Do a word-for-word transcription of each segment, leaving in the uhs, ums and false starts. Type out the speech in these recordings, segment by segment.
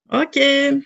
Ok.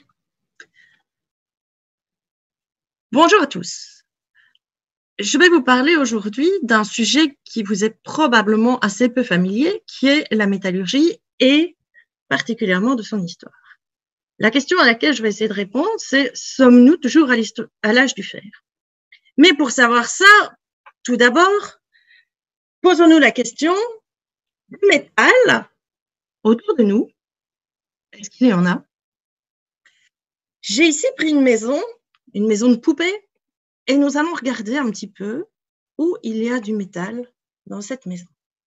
Bonjour à tous. Je vais vous parler aujourd'hui d'un sujet qui vous est probablement assez peu familier, qui est la métallurgie et particulièrement de son histoire. La question à laquelle je vais essayer de répondre, c'est sommes-nous toujours à l'âge du fer? Mais pour savoir ça, tout d'abord, posons-nous la question du métal autour de nous. Est-ce qu'il y en a? J'ai ici pris une maison, une maison de poupée, et nous allons regarder un petit peu où il y a du métal dans cette maison.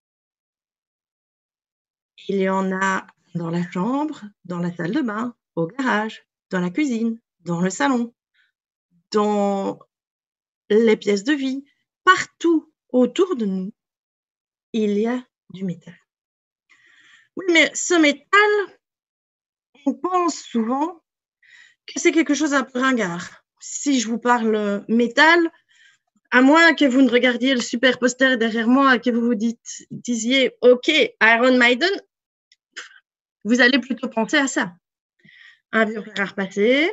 Il y en a dans la chambre, dans la salle de bain, au garage, dans la cuisine, dans le salon, dans les pièces de vie. Partout autour de nous, il y a du métal. Oui, mais ce métal, on pense souvent que c'est quelque chose un peu ringard. Si je vous parle métal, à moins que vous ne regardiez le super poster derrière moi et que vous vous dites, disiez « Ok, Iron Maiden », vous allez plutôt penser à ça. Un vieux fer à repasser,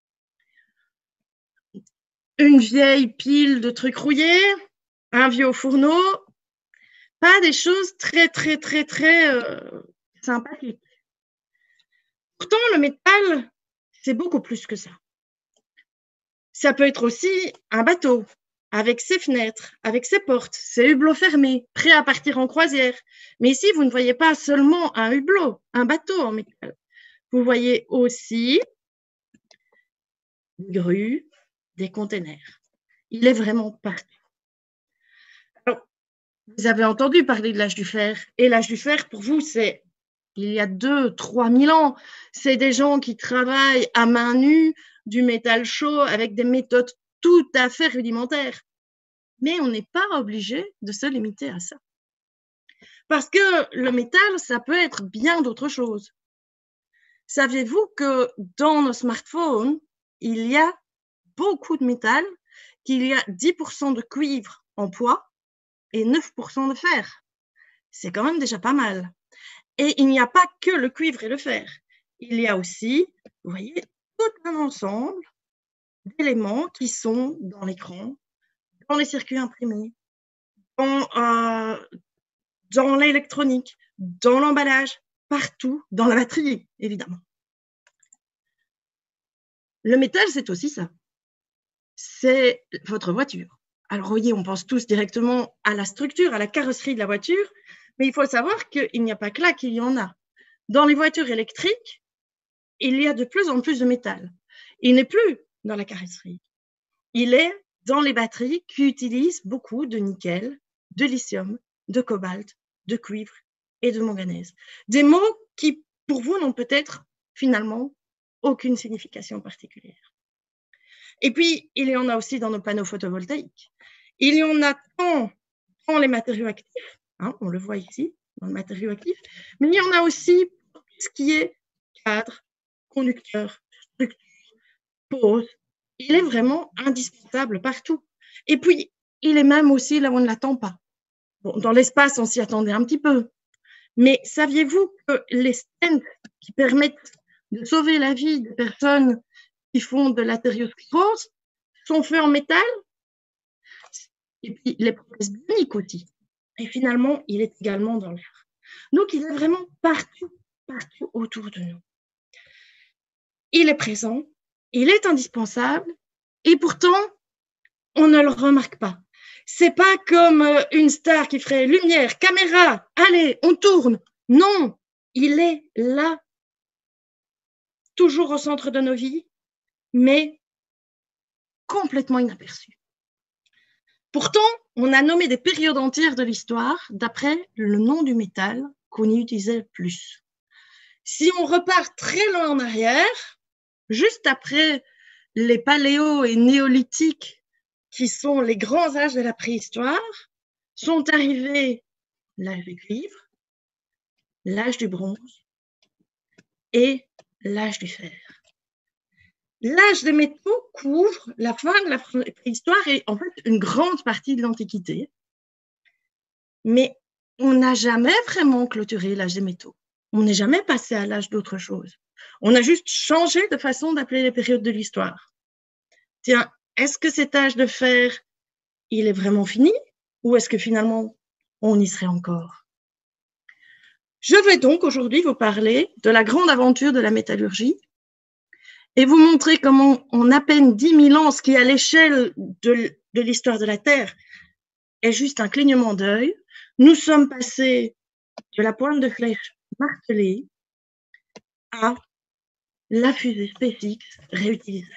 une vieille pile de trucs rouillés, un vieux fourneau, pas des choses très, très, très, très euh, sympathiques. Pourtant, le métal, c'est beaucoup plus que ça. Ça peut être aussi un bateau, avec ses fenêtres, avec ses portes, ses hublots fermés, prêts à partir en croisière. Mais ici, vous ne voyez pas seulement un hublot, un bateau en métal. Vous voyez aussi des grues, des containers. Il est vraiment partout. Alors, vous avez entendu parler de l'âge du fer. Et l'âge du fer, pour vous, c'est il y a deux, trois mille ans. C'est des gens qui travaillent à main nue, du métal chaud, avec des méthodes tout à fait rudimentaires. Mais on n'est pas obligé de se limiter à ça. Parce que le métal, ça peut être bien d'autres choses. Saviez-vous que dans nos smartphones, il y a beaucoup de métal, qu'il y a dix pour cent de cuivre en poids et neuf pour cent de fer? C'est quand même déjà pas mal. Et il n'y a pas que le cuivre et le fer. Il y a aussi, vous voyez, tout un ensemble d'éléments qui sont dans l'écran, dans les circuits imprimés, dans, euh, dans l'électronique, dans l'emballage, partout, dans la batterie, évidemment. Le métal, c'est aussi ça. C'est votre voiture. Alors, vous voyez, on pense tous directement à la structure, à la carrosserie de la voiture, mais il faut savoir qu'il n'y a pas que là qu'il y en a. Dans les voitures électriques, il y a de plus en plus de métal. Il n'est plus dans la carrosserie. Il est dans les batteries qui utilisent beaucoup de nickel, de lithium, de cobalt, de cuivre et de manganèse. Des mots qui, pour vous, n'ont peut-être finalement aucune signification particulière. Et puis, il y en a aussi dans nos panneaux photovoltaïques. Il y en a tant dans les matériaux actifs, hein, on le voit ici, dans le matériau actif, mais il y en a aussi pour tout ce qui est cadre, conducteur, structure, pose. Il est vraiment indispensable partout. Et puis, il est même aussi là où on ne l'attend pas. Bon, dans l'espace, on s'y attendait un petit peu. Mais saviez-vous que les stents qui permettent de sauver la vie des personnes qui font de l'athériosclérose sont faits en métal? Et puis, les prothèses bioniques aussi. Et finalement, il est également dans l'air. Donc, il est vraiment partout, partout autour de nous. Il est présent, il est indispensable, et pourtant, on ne le remarque pas. C'est pas comme une star qui ferait lumière, caméra, allez, on tourne. Non, il est là, toujours au centre de nos vies, mais complètement inaperçu. Pourtant, on a nommé des périodes entières de l'histoire d'après le nom du métal qu'on y utilisait le plus. Si on repart très loin en arrière, juste après les paléo et néolithiques, qui sont les grands âges de la préhistoire, sont arrivés l'âge du cuivre, l'âge du bronze et l'âge du fer. L'âge des métaux couvre la fin de la préhistoire et en fait une grande partie de l'Antiquité. Mais on n'a jamais vraiment clôturé l'âge des métaux. On n'est jamais passé à l'âge d'autre chose. On a juste changé de façon d'appeler les périodes de l'histoire. Tiens, est-ce que cet âge de fer, il est vraiment fini ou est-ce que finalement, on y serait encore? Je vais donc aujourd'hui vous parler de la grande aventure de la métallurgie et vous montrer comment en à peine dix mille ans, ce qui à l'échelle de, de l'histoire de la Terre est juste un clignement d'œil, nous sommes passés de la pointe de flèche martelée à la fusée SpaceX réutilisable.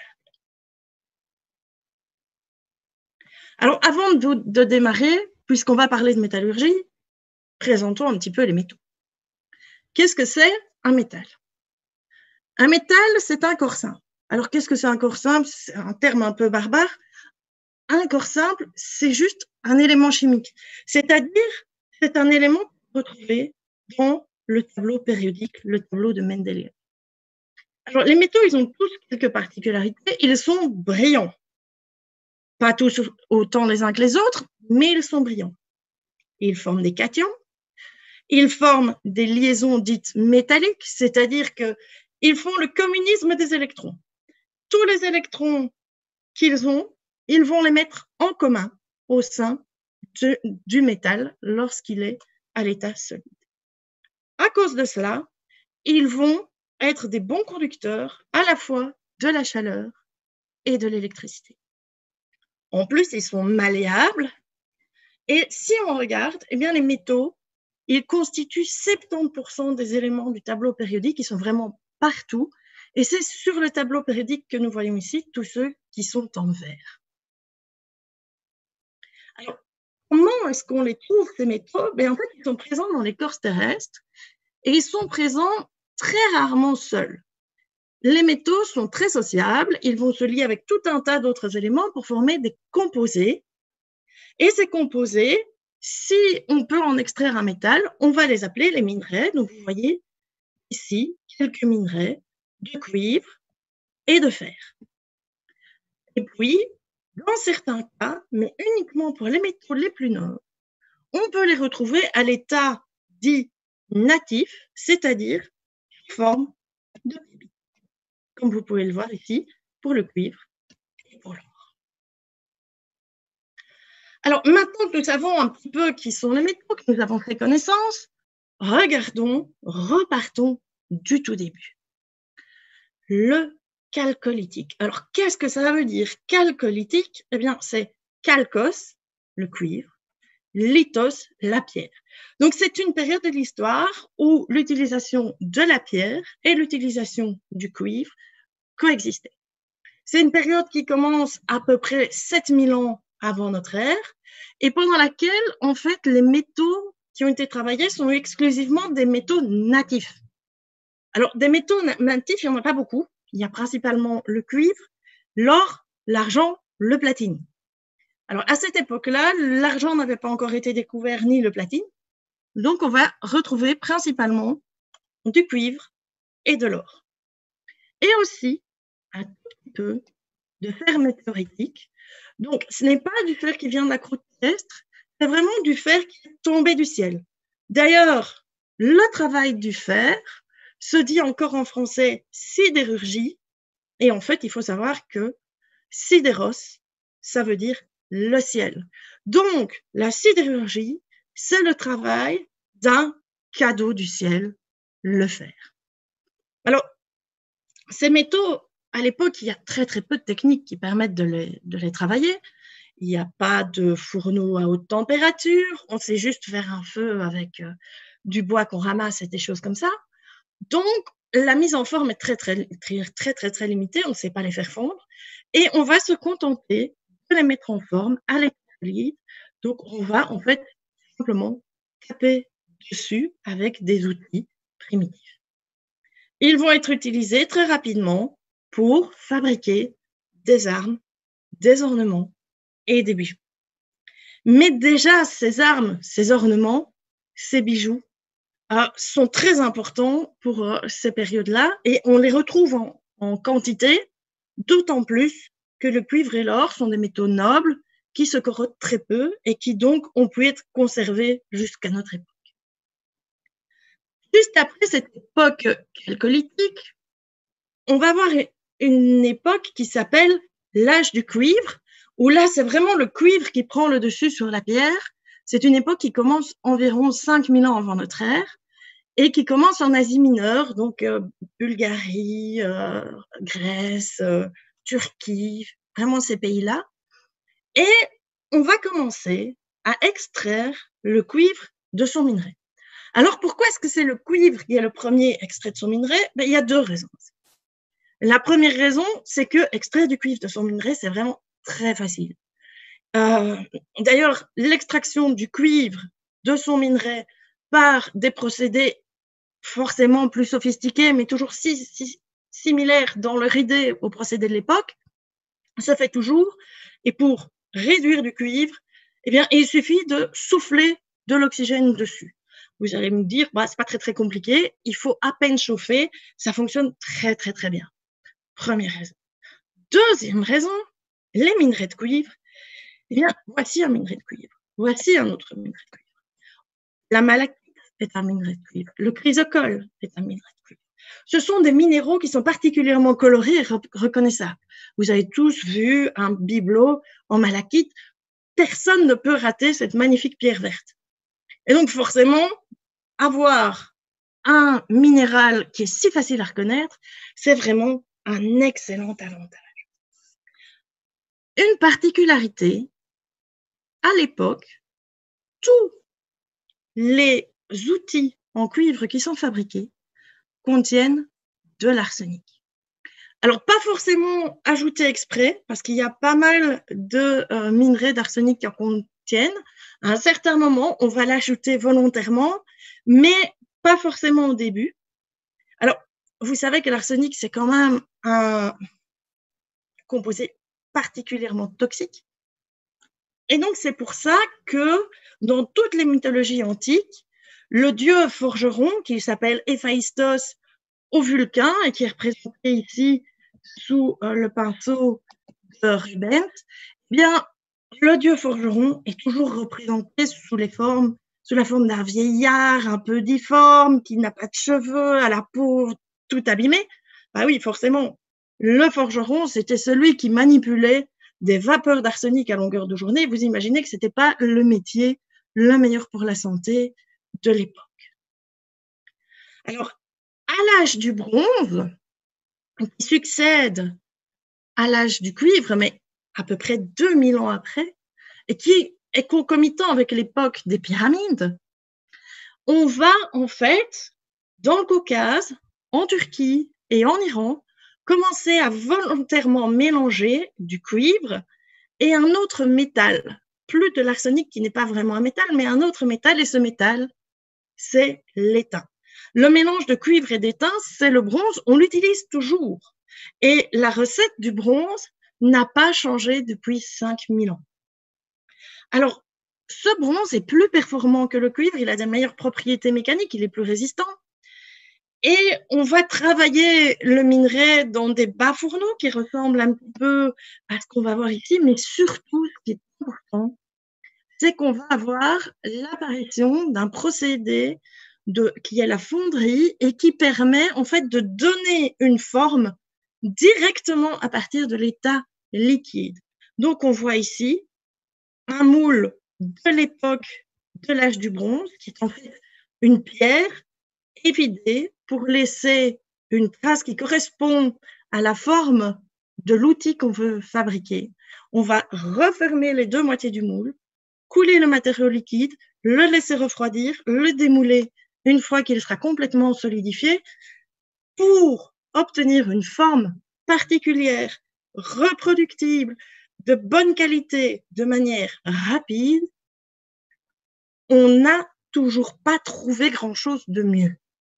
Alors, avant de, de démarrer, puisqu'on va parler de métallurgie, présentons un petit peu les métaux. Qu'est-ce que c'est un métal? Un métal, c'est un corps simple. Alors, qu'est-ce que c'est un corps simple? C'est un terme un peu barbare. Un corps simple, c'est juste un élément chimique. C'est-à-dire, c'est un élément retrouvé dans le tableau périodique, le tableau de Mendeleïev. Alors, les métaux, ils ont tous quelques particularités. Ils sont brillants. Pas tous autant les uns que les autres, mais ils sont brillants. Ils forment des cations. Ils forment des liaisons dites métalliques, c'est-à-dire qu'ils font le communisme des électrons. Tous les électrons qu'ils ont, ils vont les mettre en commun au sein de, du métal lorsqu'il est à l'état solide. À cause de cela, ils vont être des bons conducteurs à la fois de la chaleur et de l'électricité. En plus, ils sont malléables. Et si on regarde, eh bien, les métaux, ils constituent soixante-dix pour cent des éléments du tableau périodique, ils sont vraiment partout. Et c'est sur le tableau périodique que nous voyons ici tous ceux qui sont en vert. Alors, comment est-ce qu'on les trouve, ces métaux? Ben, en fait, ils sont présents dans l'écorce terrestre et ils sont présents très rarement seuls. Les métaux sont très sociables, ils vont se lier avec tout un tas d'autres éléments pour former des composés. Et ces composés, si on peut en extraire un métal, on va les appeler les minerais. Donc, vous voyez ici quelques minerais de cuivre et de fer. Et puis, dans certains cas, mais uniquement pour les métaux les plus nobles, on peut les retrouver à l'état dit natif, c'est-à-dire sous forme de pépites, comme vous pouvez le voir ici pour le cuivre et pour l'or. Alors, maintenant que nous savons un petit peu qui sont les métaux, que nous avons fait connaissance, regardons, repartons du tout début. Le chalcolithique. Alors, qu'est-ce que ça veut dire chalcolithique? Eh bien, c'est chalcos, le cuivre, lithos, la pierre. Donc, c'est une période de l'histoire où l'utilisation de la pierre et l'utilisation du cuivre coexistaient. C'est une période qui commence à peu près sept mille ans avant notre ère et pendant laquelle, en fait, les métaux qui ont été travaillés sont exclusivement des métaux natifs. Alors, des métaux natifs, il n'y en a pas beaucoup. Il y a principalement le cuivre, l'or, l'argent, le platine. Alors, à cette époque-là, l'argent n'avait pas encore été découvert ni le platine. Donc, on va retrouver principalement du cuivre et de l'or. Et aussi, un tout petit peu de fer météoritique. Donc, ce n'est pas du fer qui vient de la croûte terrestre, c'est vraiment du fer qui est tombé du ciel. D'ailleurs, le travail du fer se dit encore en français sidérurgie. Et en fait, il faut savoir que sidéros, ça veut dire le ciel. Donc, la sidérurgie, c'est le travail d'un cadeau du ciel, le fer. Alors, ces métaux, à l'époque, il y a très très peu de techniques qui permettent de les, de les travailler. Il n'y a pas de fourneau à haute température, on sait juste faire un feu avec euh, du bois qu'on ramasse et des choses comme ça. Donc, la mise en forme est très, très, très, très, très, très limitée. On ne sait pas les faire fondre. Et on va se contenter de les mettre en forme à l'état solide. Donc, on va en fait simplement taper dessus avec des outils primitifs. Ils vont être utilisés très rapidement pour fabriquer des armes, des ornements et des bijoux. Mais déjà, ces armes, ces ornements, ces bijoux, Euh, sont très importants pour euh, ces périodes-là et on les retrouve en, en quantité, d'autant plus que le cuivre et l'or sont des métaux nobles qui se corrodent très peu et qui donc ont pu être conservés jusqu'à notre époque. Juste après cette époque chalcolithique, on va avoir une époque qui s'appelle l'âge du cuivre, où là, c'est vraiment le cuivre qui prend le dessus sur la pierre. C'est une époque qui commence environ cinq mille ans avant notre ère et qui commence en Asie mineure, donc euh, Bulgarie, euh, Grèce, euh, Turquie, vraiment ces pays-là. Et on va commencer à extraire le cuivre de son minerai. Alors, pourquoi est-ce que c'est le cuivre qui est le premier extrait de son minerai? Ben, il y a deux raisons. La première raison, c'est que extraire du cuivre de son minerai, c'est vraiment très facile. Euh, D'ailleurs, l'extraction du cuivre de son minerai par des procédés forcément plus sophistiqués, mais toujours si, si, similaires dans leur idée aux procédés de l'époque, se fait toujours. Et pour réduire du cuivre, eh bien, il suffit de souffler de l'oxygène dessus. Vous allez me dire, bah, c'est pas très très compliqué, il faut à peine chauffer, ça fonctionne très très très bien. Première raison. Deuxième raison, les minerais de cuivre. Eh bien, voici un minerai de cuivre. Voici un autre minerai de cuivre. La malachite est un minerai de cuivre. Le chrysocole est un minerai de cuivre. Ce sont des minéraux qui sont particulièrement colorés et reconnaissables. Vous avez tous vu un bibelot en malachite. Personne ne peut rater cette magnifique pierre verte. Et donc, forcément, avoir un minéral qui est si facile à reconnaître, c'est vraiment un excellent avantage. Une particularité, à l'époque, tous les outils en cuivre qui sont fabriqués contiennent de l'arsenic. Alors, pas forcément ajouté exprès, parce qu'il y a pas mal de euh, minerais d'arsenic qui en contiennent. À un certain moment, on va l'ajouter volontairement, mais pas forcément au début. Alors, vous savez que l'arsenic, c'est quand même un composé particulièrement toxique. Et donc, c'est pour ça que dans toutes les mythologies antiques, le dieu forgeron, qui s'appelle Héphaïstos au Vulcain, et qui est représenté ici sous euh, le pinceau de Rubens, eh bien, le dieu forgeron est toujours représenté sous, les formes, sous la forme d'un vieillard un peu difforme, qui n'a pas de cheveux, à la peau tout abîmée. Bah oui, forcément, le forgeron, c'était celui qui manipulait des vapeurs d'arsenic à longueur de journée. Vous imaginez que ce n'était pas le métier le meilleur pour la santé de l'époque. Alors, à l'âge du bronze, qui succède à l'âge du cuivre, mais à peu près deux mille ans après, et qui est concomitant avec l'époque des pyramides, on va en fait, dans le Caucase, en Turquie et en Iran, commencer à volontairement mélanger du cuivre et un autre métal, plus de l'arsenic qui n'est pas vraiment un métal, mais un autre métal, et ce métal, c'est l'étain. Le mélange de cuivre et d'étain, c'est le bronze, on l'utilise toujours. Et la recette du bronze n'a pas changé depuis cinq mille ans. Alors, ce bronze est plus performant que le cuivre, il a des meilleures propriétés mécaniques, il est plus résistant. Et on va travailler le minerai dans des bas fourneaux qui ressemblent un petit peu à ce qu'on va voir ici, mais surtout, ce qui est important, c'est qu'on va avoir l'apparition d'un procédé de, qui est la fonderie et qui permet en fait de donner une forme directement à partir de l'état liquide. Donc, on voit ici un moule de l'époque de l'âge du bronze, qui est en fait une pierre évidée pour laisser une trace qui correspond à la forme de l'outil qu'on veut fabriquer. On va refermer les deux moitiés du moule, couler le matériau liquide, le laisser refroidir, le démouler une fois qu'il sera complètement solidifié pour obtenir une forme particulière, reproductible, de bonne qualité, de manière rapide. On n'a toujours pas trouvé grand-chose de mieux.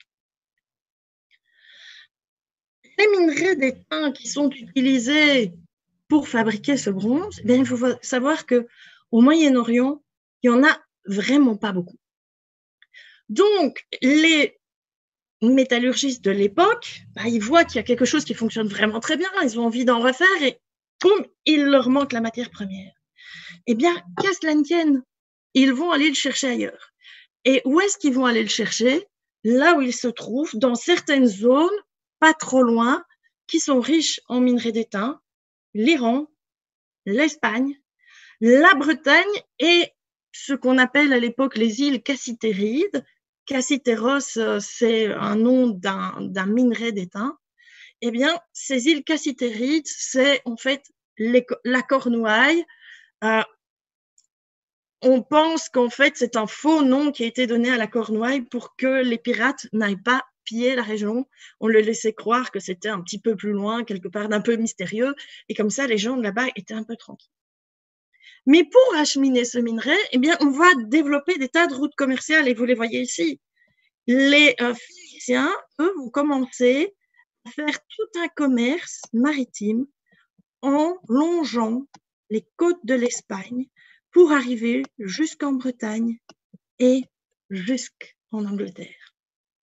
Les minerais d'étain qui sont utilisés pour fabriquer ce bronze, eh bien, il faut savoir qu'au Moyen-Orient, il n'y en a vraiment pas beaucoup. Donc, les métallurgistes de l'époque, bah, ils voient qu'il y a quelque chose qui fonctionne vraiment très bien, ils ont envie d'en refaire et boum, il leur manque la matière première. Eh bien, qu'à cela ne tienne, ils vont aller le chercher ailleurs. Et où est-ce qu'ils vont aller le chercher? Là où il se trouve, dans certaines zones, pas trop loin qui sont riches en minerais d'étain, l'Iran, l'Espagne, la Bretagne et ce qu'on appelle à l'époque les îles Cassitérides. Cassiteros, c'est un nom d'un, d'un minerai d'étain. Eh bien, ces îles Cassitérides, c'est en fait les, la Cornouaille. Euh, on pense qu'en fait, c'est un faux nom qui a été donné à la Cornouaille pour que les pirates n'aillent pas piller la région. On le laissait croire que c'était un petit peu plus loin, quelque part d'un peu mystérieux, et comme ça, les gens de là-bas étaient un peu tranquilles. Mais pour acheminer ce minerai, eh bien, on va développer des tas de routes commerciales, et vous les voyez ici. Les euh, Phéniciens, eux, vont commencer à faire tout un commerce maritime en longeant les côtes de l'Espagne pour arriver jusqu'en Bretagne et jusqu'en Angleterre.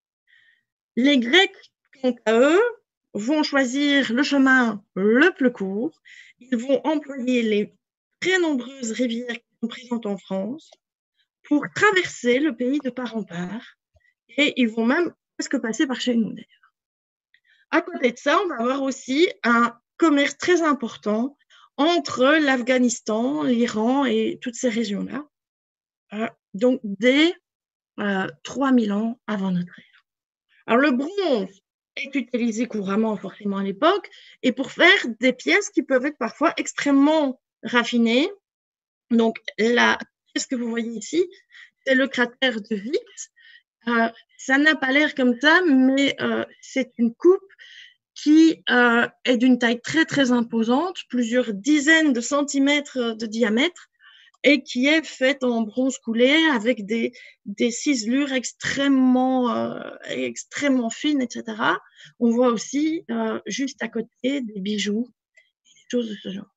Les Grecs, quant à eux, vont choisir le chemin le plus court. Ils vont employer les très nombreuses rivières qui sont présentes en France pour traverser le pays de part en part. Et ils vont même presque passer par chez nous, d'ailleurs. À côté de ça, on va avoir aussi un commerce très important entre l'Afghanistan, l'Iran et toutes ces régions-là, euh, donc dès euh, trois mille ans avant notre ère. Alors, le bronze est utilisé couramment, forcément, à l'époque, et pour faire des pièces qui peuvent être parfois extrêmement raffinées. Donc, la pièce que vous voyez ici, c'est le cratère de Vix. Euh, ça n'a pas l'air comme ça, mais euh, c'est une coupe qui euh, est d'une taille très, très imposante, plusieurs dizaines de centimètres de diamètre, et qui est faite en bronze coulé avec des, des ciselures extrêmement, euh, extrêmement fines, et cetera. On voit aussi, euh, juste à côté, des bijoux, des choses de ce genre.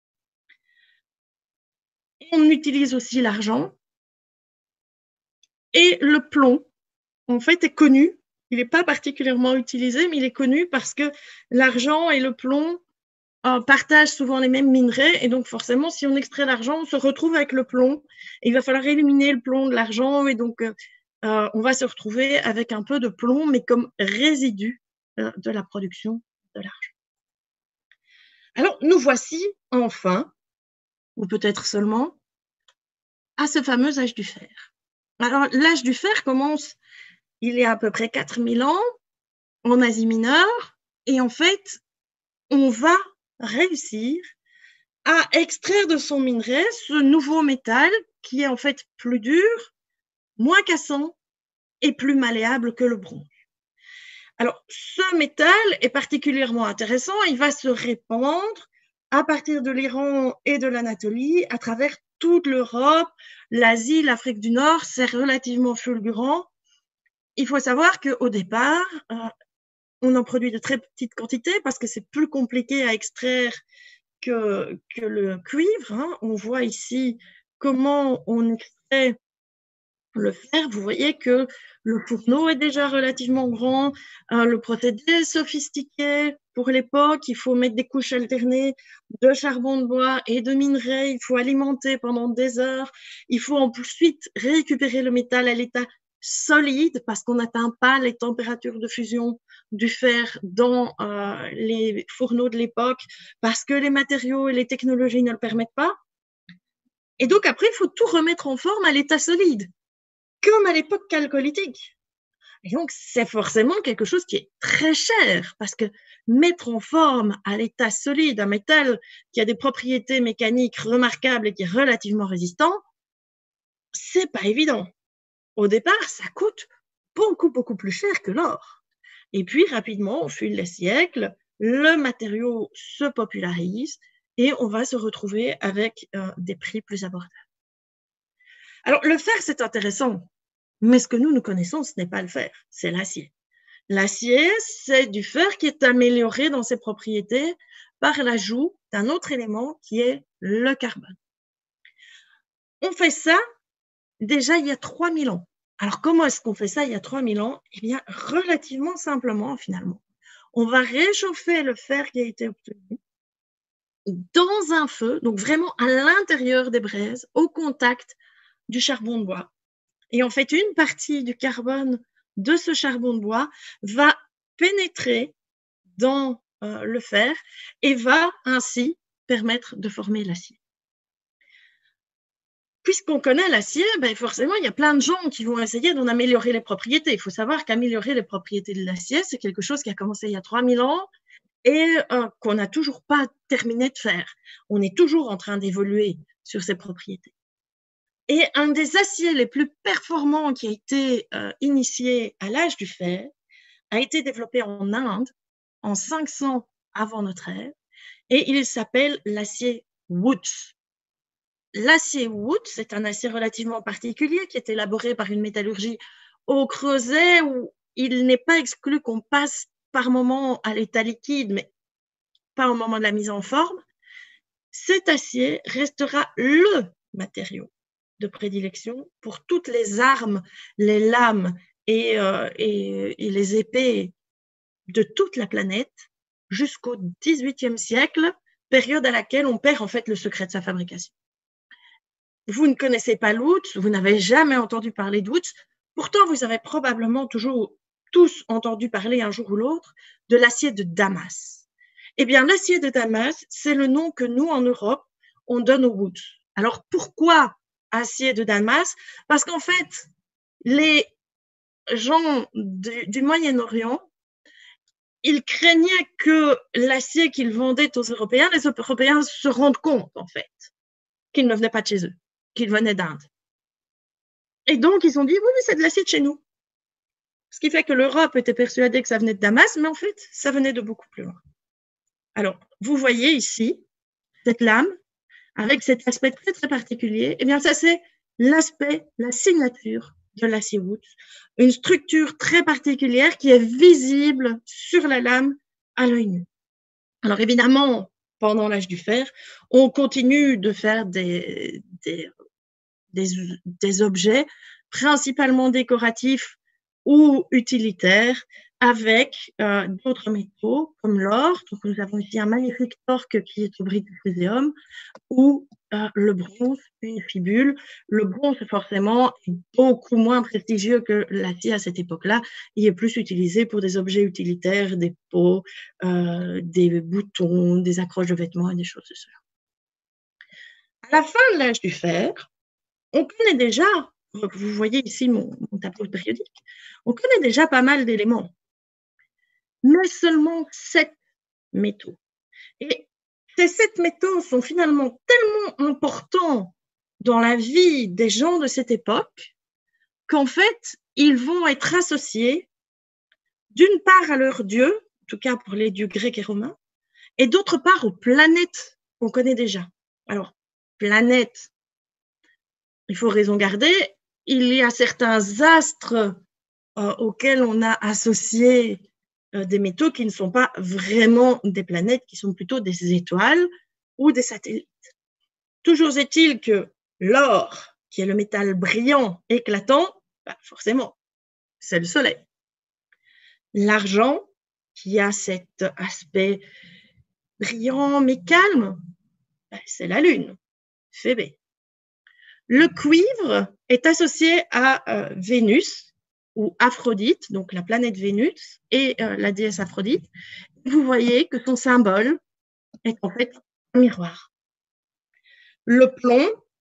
On utilise aussi l'argent. Et le plomb, en fait, est connu. Il n'est pas particulièrement utilisé, mais il est connu parce que l'argent et le plomb euh, partagent souvent les mêmes minerais. Et donc, forcément, si on extrait l'argent, on se retrouve avec le plomb. Et il va falloir éliminer le plomb de l'argent. Et donc, euh, on va se retrouver avec un peu de plomb, mais comme résidu euh, de la production de l'argent. Alors, nous voici enfin, ou peut-être seulement, à ce fameux âge du fer. Alors, l'âge du fer commence il y a à peu près quatre mille ans en Asie mineure. Et en fait, on va réussir à extraire de son minerai ce nouveau métal qui est en fait plus dur, moins cassant et plus malléable que le bronze. Alors, ce métal est particulièrement intéressant. Il va se répandre à partir de l'Iran et de l'Anatolie à travers toute l'Europe, l'Asie, l'Afrique du Nord. C'est relativement fulgurant. Il faut savoir qu'au départ, euh, on en produit de très petites quantités parce que c'est plus compliqué à extraire que, que le cuivre. Hein. On voit ici comment on extrait le fer. Vous voyez que le fourneau est déjà relativement grand, euh, le procédé est sophistiqué. Pour l'époque, il faut mettre des couches alternées de charbon de bois et de minerai. Il faut alimenter pendant des heures. Il faut ensuite récupérer le métal à l'état solide parce qu'on n'atteint pas les températures de fusion du fer dans euh, les fourneaux de l'époque parce que les matériaux et les technologies ne le permettent pas. Et donc après, il faut tout remettre en forme à l'état solide, comme à l'époque chalcolithique. Et donc, c'est forcément quelque chose qui est très cher parce que mettre en forme à l'état solide un métal qui a des propriétés mécaniques remarquables et qui est relativement résistant, c'est pas évident. Au départ, ça coûte beaucoup, beaucoup plus cher que l'or. Et puis, rapidement, au fil des siècles, le matériau se popularise et on va se retrouver avec euh, des prix plus abordables. Alors, le fer, c'est intéressant, mais ce que nous, nous connaissons, ce n'est pas le fer, c'est l'acier. L'acier, c'est du fer qui est amélioré dans ses propriétés par l'ajout d'un autre élément qui est le carbone. On fait ça déjà il y a trois mille ans. Alors, comment est-ce qu'on fait ça il y a trois mille ans? Eh bien, relativement simplement, finalement. On va réchauffer le fer qui a été obtenu dans un feu, donc vraiment à l'intérieur des braises, au contact du charbon de bois. Et en fait, une partie du carbone de ce charbon de bois va pénétrer dans euh, le fer et va ainsi permettre de former l'acier. Puisqu'on connaît l'acier, ben forcément, il y a plein de gens qui vont essayer d'en améliorer les propriétés. Il faut savoir qu'améliorer les propriétés de l'acier, c'est quelque chose qui a commencé il y a trois mille ans et euh, qu'on n'a toujours pas terminé de faire. On est toujours en train d'évoluer sur ces propriétés. Et un des aciers les plus performants qui a été euh, initié à l'âge du fer a été développé en Inde en cinq cents avant notre ère et il s'appelle l'acier Woods. L'acier Woods, c'est un acier relativement particulier qui est élaboré par une métallurgie au creuset où il n'est pas exclu qu'on passe par moment à l'état liquide, mais pas au moment de la mise en forme. Cet acier restera le matériau de prédilection pour toutes les armes, les lames et, euh, et, et les épées de toute la planète jusqu'au dix-huitième siècle, période à laquelle on perd en fait le secret de sa fabrication. Vous ne connaissez pas l'Woods, vous n'avez jamais entendu parler d'Woods, pourtant vous avez probablement toujours tous entendu parler un jour ou l'autre de l'acier de Damas. Eh bien, l'acier de Damas, c'est le nom que nous, en Europe, on donne au Woods. Alors, pourquoi acier de Damas? Parce qu'en fait, les gens du, du Moyen-Orient, ils craignaient que l'acier qu'ils vendaient aux Européens, les Européens se rendent compte, en fait, qu'il ne venait pas de chez eux, qu'il venait d'Inde. Et donc, ils ont dit, oui, oui, c'est de l'acier de chez nous. Ce qui fait que l'Europe était persuadée que ça venait de Damas, mais en fait, ça venait de beaucoup plus loin. Alors, vous voyez ici, cette lame, avec cet aspect très, très particulier, eh bien, ça, c'est l'aspect, la signature de l'acier Woods. Une structure très particulière qui est visible sur la lame à l'œil nu. Alors, évidemment, pendant l'âge du fer, on continue de faire des, des, des, des objets principalement décoratifs ou utilitaires avec euh, d'autres métaux comme l'or. Donc, nous avons ici un magnifique torque qui est au brytophyséum ou euh, le bronze, une fibule. Le bronze, forcément, est beaucoup moins prestigieux que l'acier à cette époque-là. Il est plus utilisé pour des objets utilitaires, des pots, euh, des boutons, des accroches de vêtements et des choses de ce genre. À la fin de l'âge du fer, on connaît déjà, vous voyez ici mon, mon tableau périodique, on connaît déjà pas mal d'éléments, mais seulement sept métaux. Et ces sept métaux sont finalement tellement importants dans la vie des gens de cette époque qu'en fait, ils vont être associés d'une part à leurs dieux, en tout cas pour les dieux grecs et romains, et d'autre part aux planètes qu'on connaît déjà. Alors, planètes, il faut raison garder, il y a certains astres euh, auxquels on a associé euh, des métaux qui ne sont pas vraiment des planètes, qui sont plutôt des étoiles ou des satellites. Toujours est-il que l'or, qui est le métal brillant, éclatant, bah forcément, c'est le soleil. L'argent, qui a cet aspect brillant mais calme, bah c'est la lune, Phébé. Le cuivre est associé à euh, Vénus ou Aphrodite, donc la planète Vénus et euh, la déesse Aphrodite. Vous voyez que son symbole est en fait un miroir. Le plomb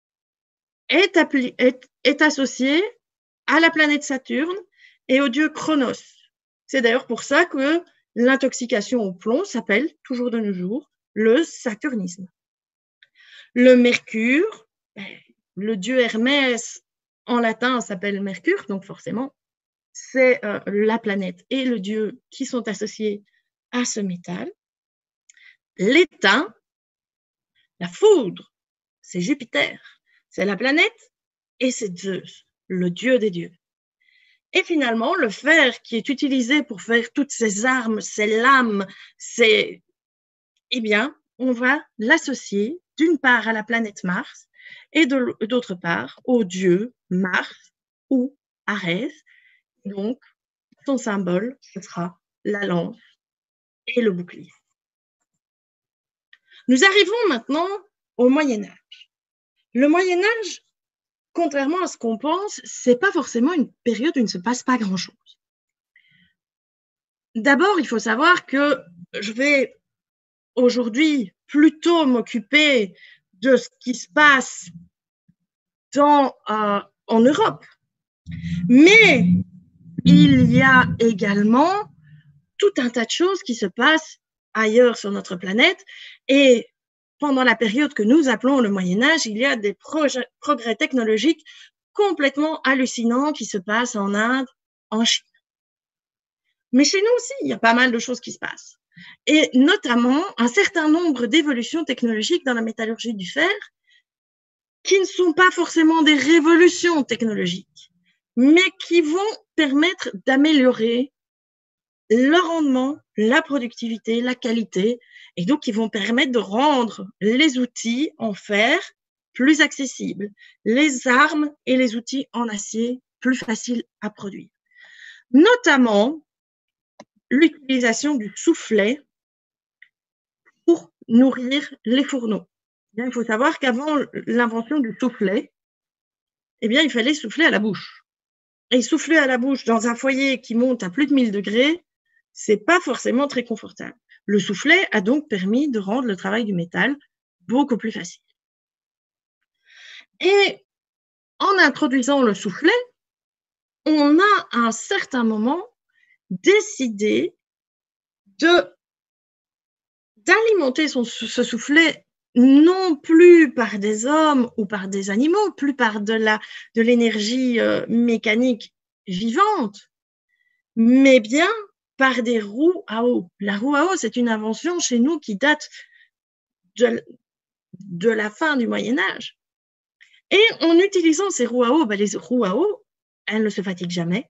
est, appli, est, est associé à la planète Saturne et au dieu Chronos. C'est d'ailleurs pour ça que l'intoxication au plomb s'appelle, toujours de nos jours, le saturnisme. Le mercure, le dieu Hermès, en latin, s'appelle Mercure, donc forcément, c'est euh, la planète et le dieu qui sont associés à ce métal. L'étain, la foudre, c'est Jupiter, c'est la planète et c'est Zeus, le dieu des dieux. Et finalement, le fer qui est utilisé pour faire toutes ces armes, ces lames, ces... eh bien, on va l'associer d'une part à la planète Mars et d'autre part au dieu Mars ou Arès. Donc, son symbole, ce sera la lance et le bouclier. Nous arrivons maintenant au Moyen-Âge. Le Moyen-Âge, contrairement à ce qu'on pense, c'est pas forcément une période où il ne se passe pas grand-chose. D'abord, il faut savoir que je vais aujourd'hui plutôt m'occuper de ce qui se passe dans, euh, en Europe. Mais il y a également tout un tas de choses qui se passent ailleurs sur notre planète. Et pendant la période que nous appelons le Moyen-Âge, il y a des progrès technologiques complètement hallucinants qui se passent en Inde, en Chine. Mais chez nous aussi, il y a pas mal de choses qui se passent. Et notamment un certain nombre d'évolutions technologiques dans la métallurgie du fer qui ne sont pas forcément des révolutions technologiques, mais qui vont permettre d'améliorer le rendement, la productivité, la qualité, et donc qui vont permettre de rendre les outils en fer plus accessibles, les armes et les outils en acier plus faciles à produire. Notamment l'utilisation du soufflet pour nourrir les fourneaux. Bien, il faut savoir qu'avant l'invention du soufflet, eh bien, il fallait souffler à la bouche. Et souffler à la bouche dans un foyer qui monte à plus de mille degrés, c'est pas forcément très confortable. Le soufflet a donc permis de rendre le travail du métal beaucoup plus facile. Et en introduisant le soufflet, on a à un certain moment décidé de d'alimenter son, ce soufflet non plus par des hommes ou par des animaux, plus par de la de l'énergie euh, mécanique vivante, mais bien par des roues à eau. La roue à eau, c'est une invention chez nous qui date de, de la fin du Moyen-Âge. Et en utilisant ces roues à eau, ben les roues à eau, elles ne se fatiguent jamais,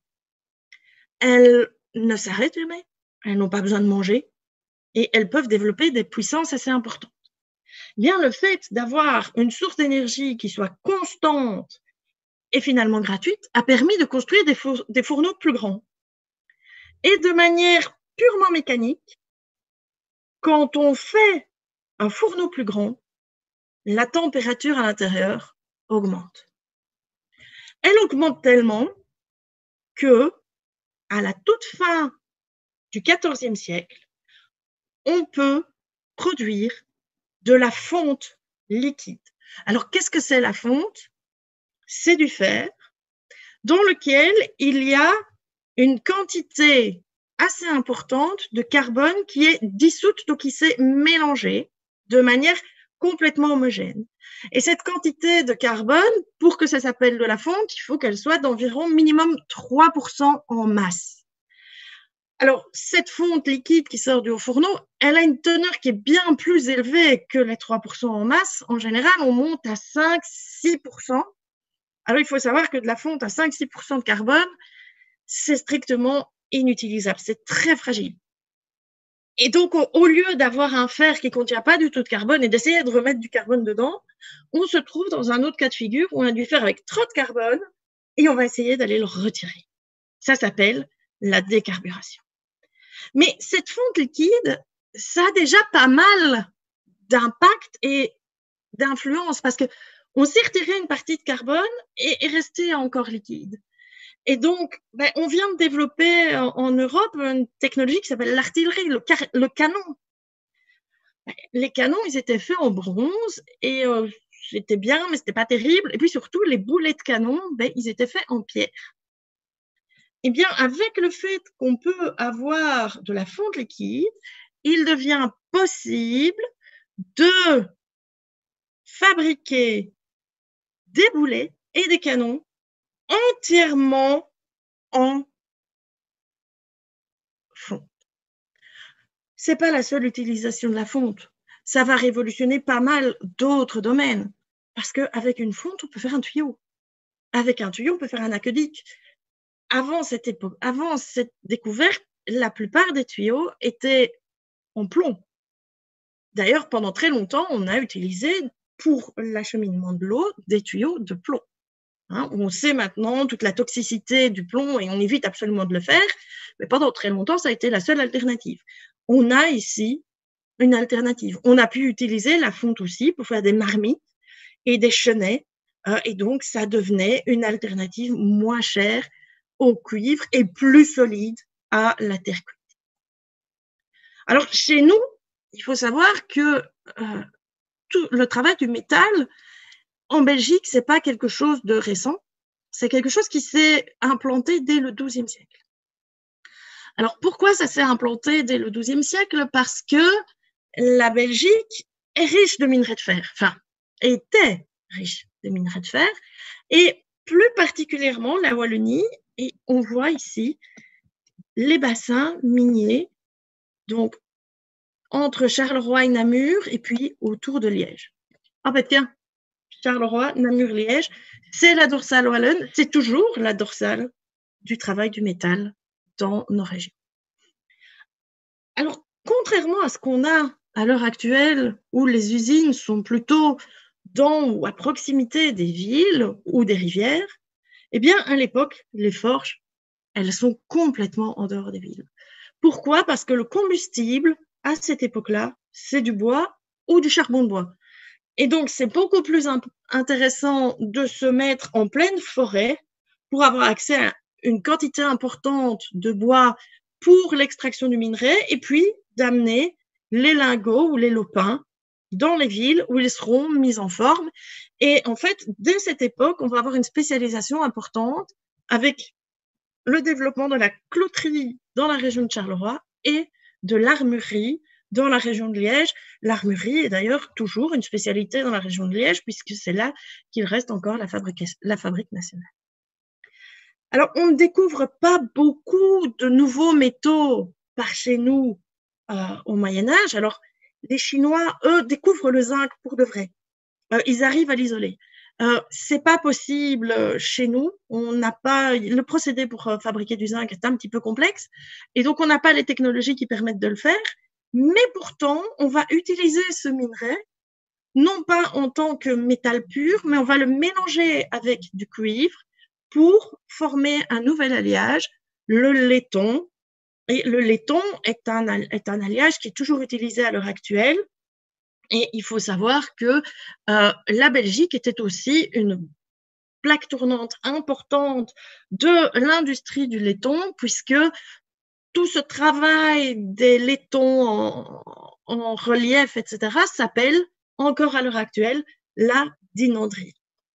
elles ne s'arrêtent jamais, elles n'ont pas besoin de manger et elles peuvent développer des puissances assez importantes. Bien, le fait d'avoir une source d'énergie qui soit constante et finalement gratuite a permis de construire des, four des fourneaux plus grands. Et de manière purement mécanique, quand on fait un fourneau plus grand, la température à l'intérieur augmente. Elle augmente tellement que, à la toute fin du quatorzième siècle, on peut produire de la fonte liquide. Alors, qu'est-ce que c'est la fonte? C'est du fer dans lequel il y a une quantité assez importante de carbone qui est dissoute, donc qui s'est mélangée de manière complètement homogène. Et cette quantité de carbone, pour que ça s'appelle de la fonte, il faut qu'elle soit d'environ minimum trois pour cent en masse. Alors, cette fonte liquide qui sort du haut fourneau, elle a une teneur qui est bien plus élevée que les trois pour cent en masse. En général, on monte à cinq à six pour cent. Alors, il faut savoir que de la fonte à cinq à six pour cent de carbone, c'est strictement inutilisable, c'est très fragile. Et donc, au, au lieu d'avoir un fer qui ne contient pas du tout de carbone et d'essayer de remettre du carbone dedans, on se trouve dans un autre cas de figure où on a du fer avec trop de carbone et on va essayer d'aller le retirer. Ça s'appelle la décarburation. Mais cette fonte liquide, ça a déjà pas mal d'impact et d'influence parce qu'on sait retirer une partie de carbone et est resté encore liquide. Et donc, ben, on vient de développer en, en Europe une technologie qui s'appelle l'artillerie, le, le canon. Ben, les canons, ils étaient faits en bronze et euh, c'était bien, mais c'était pas terrible. Et puis surtout, les boulets de canon, ben, ils étaient faits en pierre. Eh bien, avec le fait qu'on peut avoir de la fonte liquide, il devient possible de fabriquer des boulets et des canons entièrement en fonte. C'est pas la seule utilisation de la fonte. Ça va révolutionner pas mal d'autres domaines. Parce qu'avec une fonte, on peut faire un tuyau. Avec un tuyau, on peut faire un aqueduc. Avant cette époque, avant cette découverte, la plupart des tuyaux étaient en plomb. D'ailleurs, pendant très longtemps, on a utilisé pour l'acheminement de l'eau des tuyaux de plomb. Hein, on sait maintenant toute la toxicité du plomb et on évite absolument de le faire, mais pendant très longtemps, ça a été la seule alternative. On a ici une alternative. On a pu utiliser la fonte aussi pour faire des marmites et des chenets, euh, et donc ça devenait une alternative moins chère au cuivre et plus solide à la terre cuite. Alors, chez nous, il faut savoir que euh, tout le travail du métal, en Belgique, c'est pas quelque chose de récent. C'est quelque chose qui s'est implanté dès le douzième siècle. Alors, pourquoi ça s'est implanté dès le douzième siècle? Parce que la Belgique est riche de minerais de fer, enfin, était riche de minerais de fer, et plus particulièrement la Wallonie, et on voit ici les bassins miniers, donc entre Charleroi et Namur, et puis autour de Liège. Ah ben tiens, Charleroi, Namur, Liège, c'est la dorsale wallonne, c'est toujours la dorsale du travail du métal dans nos régions. Alors, contrairement à ce qu'on a à l'heure actuelle, où les usines sont plutôt dans ou à proximité des villes ou des rivières, eh bien, à l'époque, les forges, elles sont complètement en dehors des villes. Pourquoi? Parce que le combustible, à cette époque-là, c'est du bois ou du charbon de bois. Et donc, c'est beaucoup plus intéressant de se mettre en pleine forêt pour avoir accès à une quantité importante de bois pour l'extraction du minerai et puis d'amener les lingots ou les lopins dans les villes où ils seront mis en forme. Et en fait, dès cette époque, on va avoir une spécialisation importante avec le développement de la clouterie dans la région de Charleroi et de l'armurerie dans la région de Liège. L'armurerie est d'ailleurs toujours une spécialité dans la région de Liège puisque c'est là qu'il reste encore la fabrique, la fabrique nationale. Alors, on ne découvre pas beaucoup de nouveaux métaux par chez nous euh, au Moyen-Âge. Alors, les Chinois, eux, découvrent le zinc pour de vrai. Euh, ils arrivent à l'isoler. Euh, c'est pas possible chez nous. On n'a pas le procédé pour euh, fabriquer du zinc est un petit peu complexe et donc on n'a pas les technologies qui permettent de le faire. Mais pourtant, on va utiliser ce minerai non pas en tant que métal pur, mais on va le mélanger avec du cuivre pour former un nouvel alliage, le laiton. Et le laiton est un, est un alliage qui est toujours utilisé à l'heure actuelle. Et il faut savoir que euh, la Belgique était aussi une plaque tournante importante de l'industrie du laiton, puisque tout ce travail des laitons en, en relief, et cetera, s'appelle encore à l'heure actuelle la dinanderie.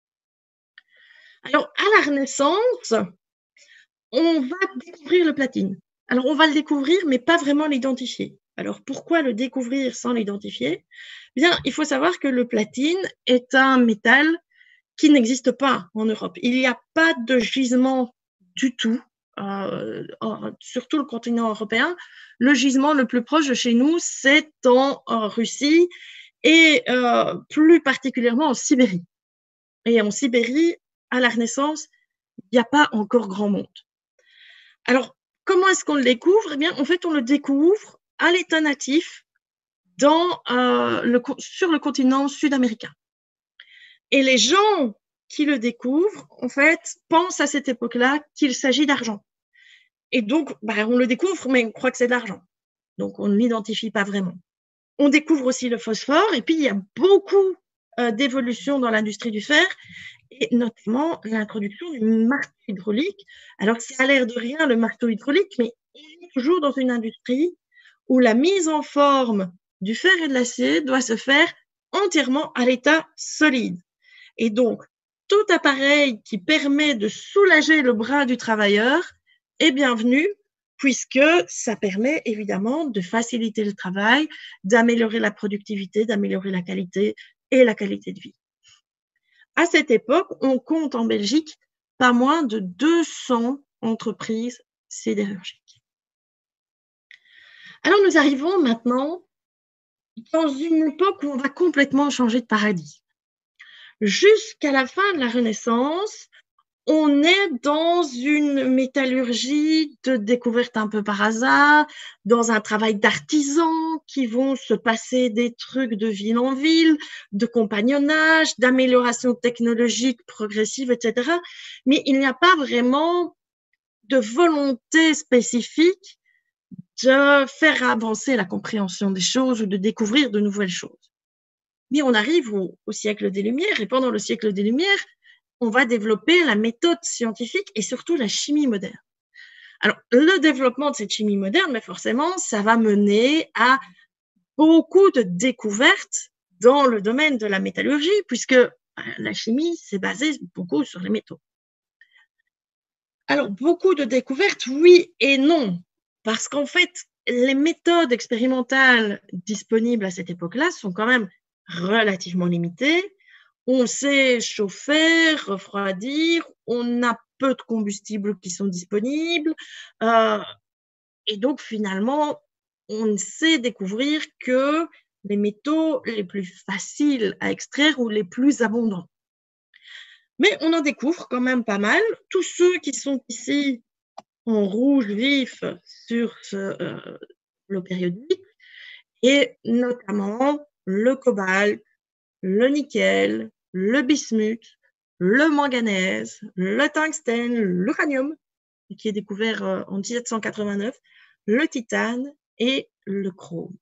Alors, à la Renaissance, on va découvrir le platine. Alors, on va le découvrir, mais pas vraiment l'identifier. Alors, pourquoi le découvrir sans l'identifier? Bien, il faut savoir que le platine est un métal qui n'existe pas en Europe. Il n'y a pas de gisement du tout, euh, sur tout le continent européen. Le gisement le plus proche de chez nous, c'est en, en Russie et euh, plus particulièrement en Sibérie. Et en Sibérie, à la Renaissance, il n'y a pas encore grand monde. Alors, comment est-ce qu'on le découvre? Eh bien, en fait, on le découvre à l'état natif dans, euh, le, sur le continent sud-américain. Et les gens qui le découvrent, en fait, pensent à cette époque-là qu'il s'agit d'argent. Et donc, bah, on le découvre, mais on croit que c'est de l'argent. Donc, on ne l'identifie pas vraiment. On découvre aussi le phosphore, et puis il y a beaucoup euh, d'évolutions dans l'industrie du fer, et notamment l'introduction du marteau hydraulique. Alors, ça a l'air de rien, le marteau hydraulique, mais on est toujours dans une industrie où la mise en forme du fer et de l'acier doit se faire entièrement à l'état solide. Et donc, tout appareil qui permet de soulager le bras du travailleur est bienvenu, puisque ça permet évidemment de faciliter le travail, d'améliorer la productivité, d'améliorer la qualité et la qualité de vie. À cette époque, on compte en Belgique pas moins de deux cents entreprises sidérurgiques. Alors, nous arrivons maintenant dans une époque où on va complètement changer de paradigme. Jusqu'à la fin de la Renaissance, on est dans une métallurgie de découverte un peu par hasard, dans un travail d'artisans qui vont se passer des trucs de ville en ville, de compagnonnage, d'amélioration technologique progressive, et cetera. Mais il n'y a pas vraiment de volonté spécifique de faire avancer la compréhension des choses ou de découvrir de nouvelles choses. Mais on arrive au, au siècle des Lumières, et pendant le siècle des Lumières, on va développer la méthode scientifique et surtout la chimie moderne. Alors, le développement de cette chimie moderne, mais forcément, ça va mener à beaucoup de découvertes dans le domaine de la métallurgie, puisque la chimie, c'est basé beaucoup sur les métaux. Alors, beaucoup de découvertes, oui et non, parce qu'en fait, les méthodes expérimentales disponibles à cette époque-là sont quand même relativement limitées. On sait chauffer, refroidir, on a peu de combustibles qui sont disponibles, euh, et donc finalement, on ne sait découvrir que les métaux les plus faciles à extraire ou les plus abondants. Mais on en découvre quand même pas mal. Tous ceux qui sont ici en rouge vif sur ce, euh, le périodique, et notamment le cobalt, le nickel, le bismuth, le manganèse, le tungstène, l'uranium, qui est découvert euh, en dix-sept cent quatre-vingt-neuf, le titane et le chrome.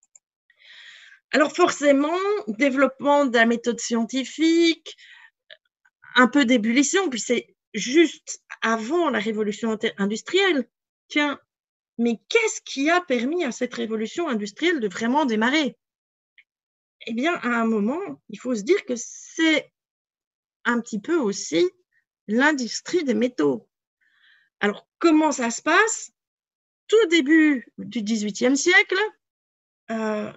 Alors forcément, développement de la méthode scientifique, un peu d'ébullition, puis c'est juste avant la révolution industrielle. Tiens, mais qu'est-ce qui a permis à cette révolution industrielle de vraiment démarrer? Eh bien, à un moment, il faut se dire que c'est un petit peu aussi l'industrie des métaux. Alors, comment ça se passe? Tout début du dix-huitième siècle, euh,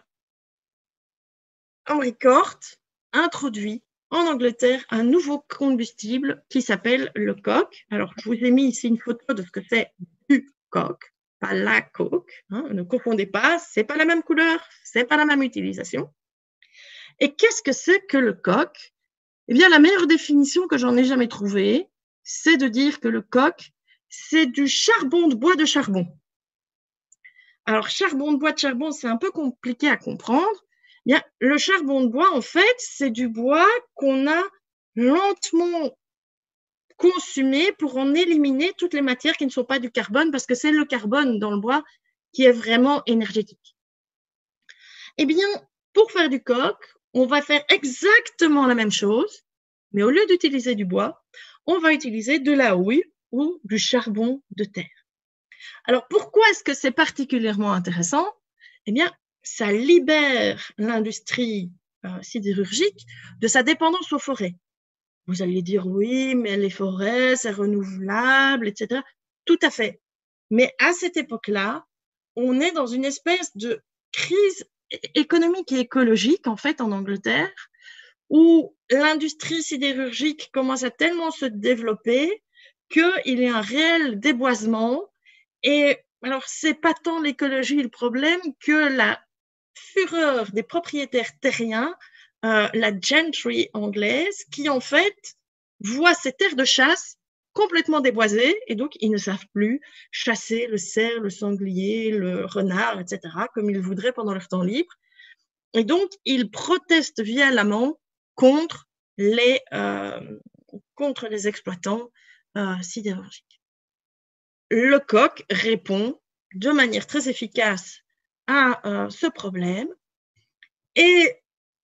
Henry Cort introduit en Angleterre un nouveau combustible qui s'appelle le coke. Alors, je vous ai mis ici une photo de ce que c'est du coke, pas la coke. Hein, ne confondez pas, c'est pas la même couleur, c'est pas la même utilisation. Et qu'est-ce que c'est que le coke? Eh bien, la meilleure définition que j'en ai jamais trouvée, c'est de dire que le coke, c'est du charbon de bois de charbon. Alors, charbon de bois de charbon, c'est un peu compliqué à comprendre. Bien, le charbon de bois, en fait, c'est du bois qu'on a lentement consumé pour en éliminer toutes les matières qui ne sont pas du carbone, parce que c'est le carbone dans le bois qui est vraiment énergétique. Eh bien, pour faire du coke, on va faire exactement la même chose, mais au lieu d'utiliser du bois, on va utiliser de la houille ou du charbon de terre. Alors, pourquoi est-ce que c'est particulièrement intéressant? Eh bien, ça libère l'industrie euh, sidérurgique de sa dépendance aux forêts. Vous allez dire, oui, mais les forêts, c'est renouvelable, et cetera. Tout à fait. Mais à cette époque-là, on est dans une espèce de crise économique et écologique, en fait, en Angleterre, où l'industrie sidérurgique commence à tellement se développer qu'il y a un réel déboisement. Et alors, c'est pas tant l'écologie le problème que la fureur des propriétaires terriens, euh, la gentry anglaise, qui en fait voit ces terres de chasse complètement déboisées, et donc ils ne savent plus chasser le cerf, le sanglier, le renard, et cetera, comme ils voudraient pendant leur temps libre. Et donc, ils protestent violemment contre les, euh, contre les exploitants euh, sidérurgiques. Le coke répond de manière très efficace à euh, ce problème et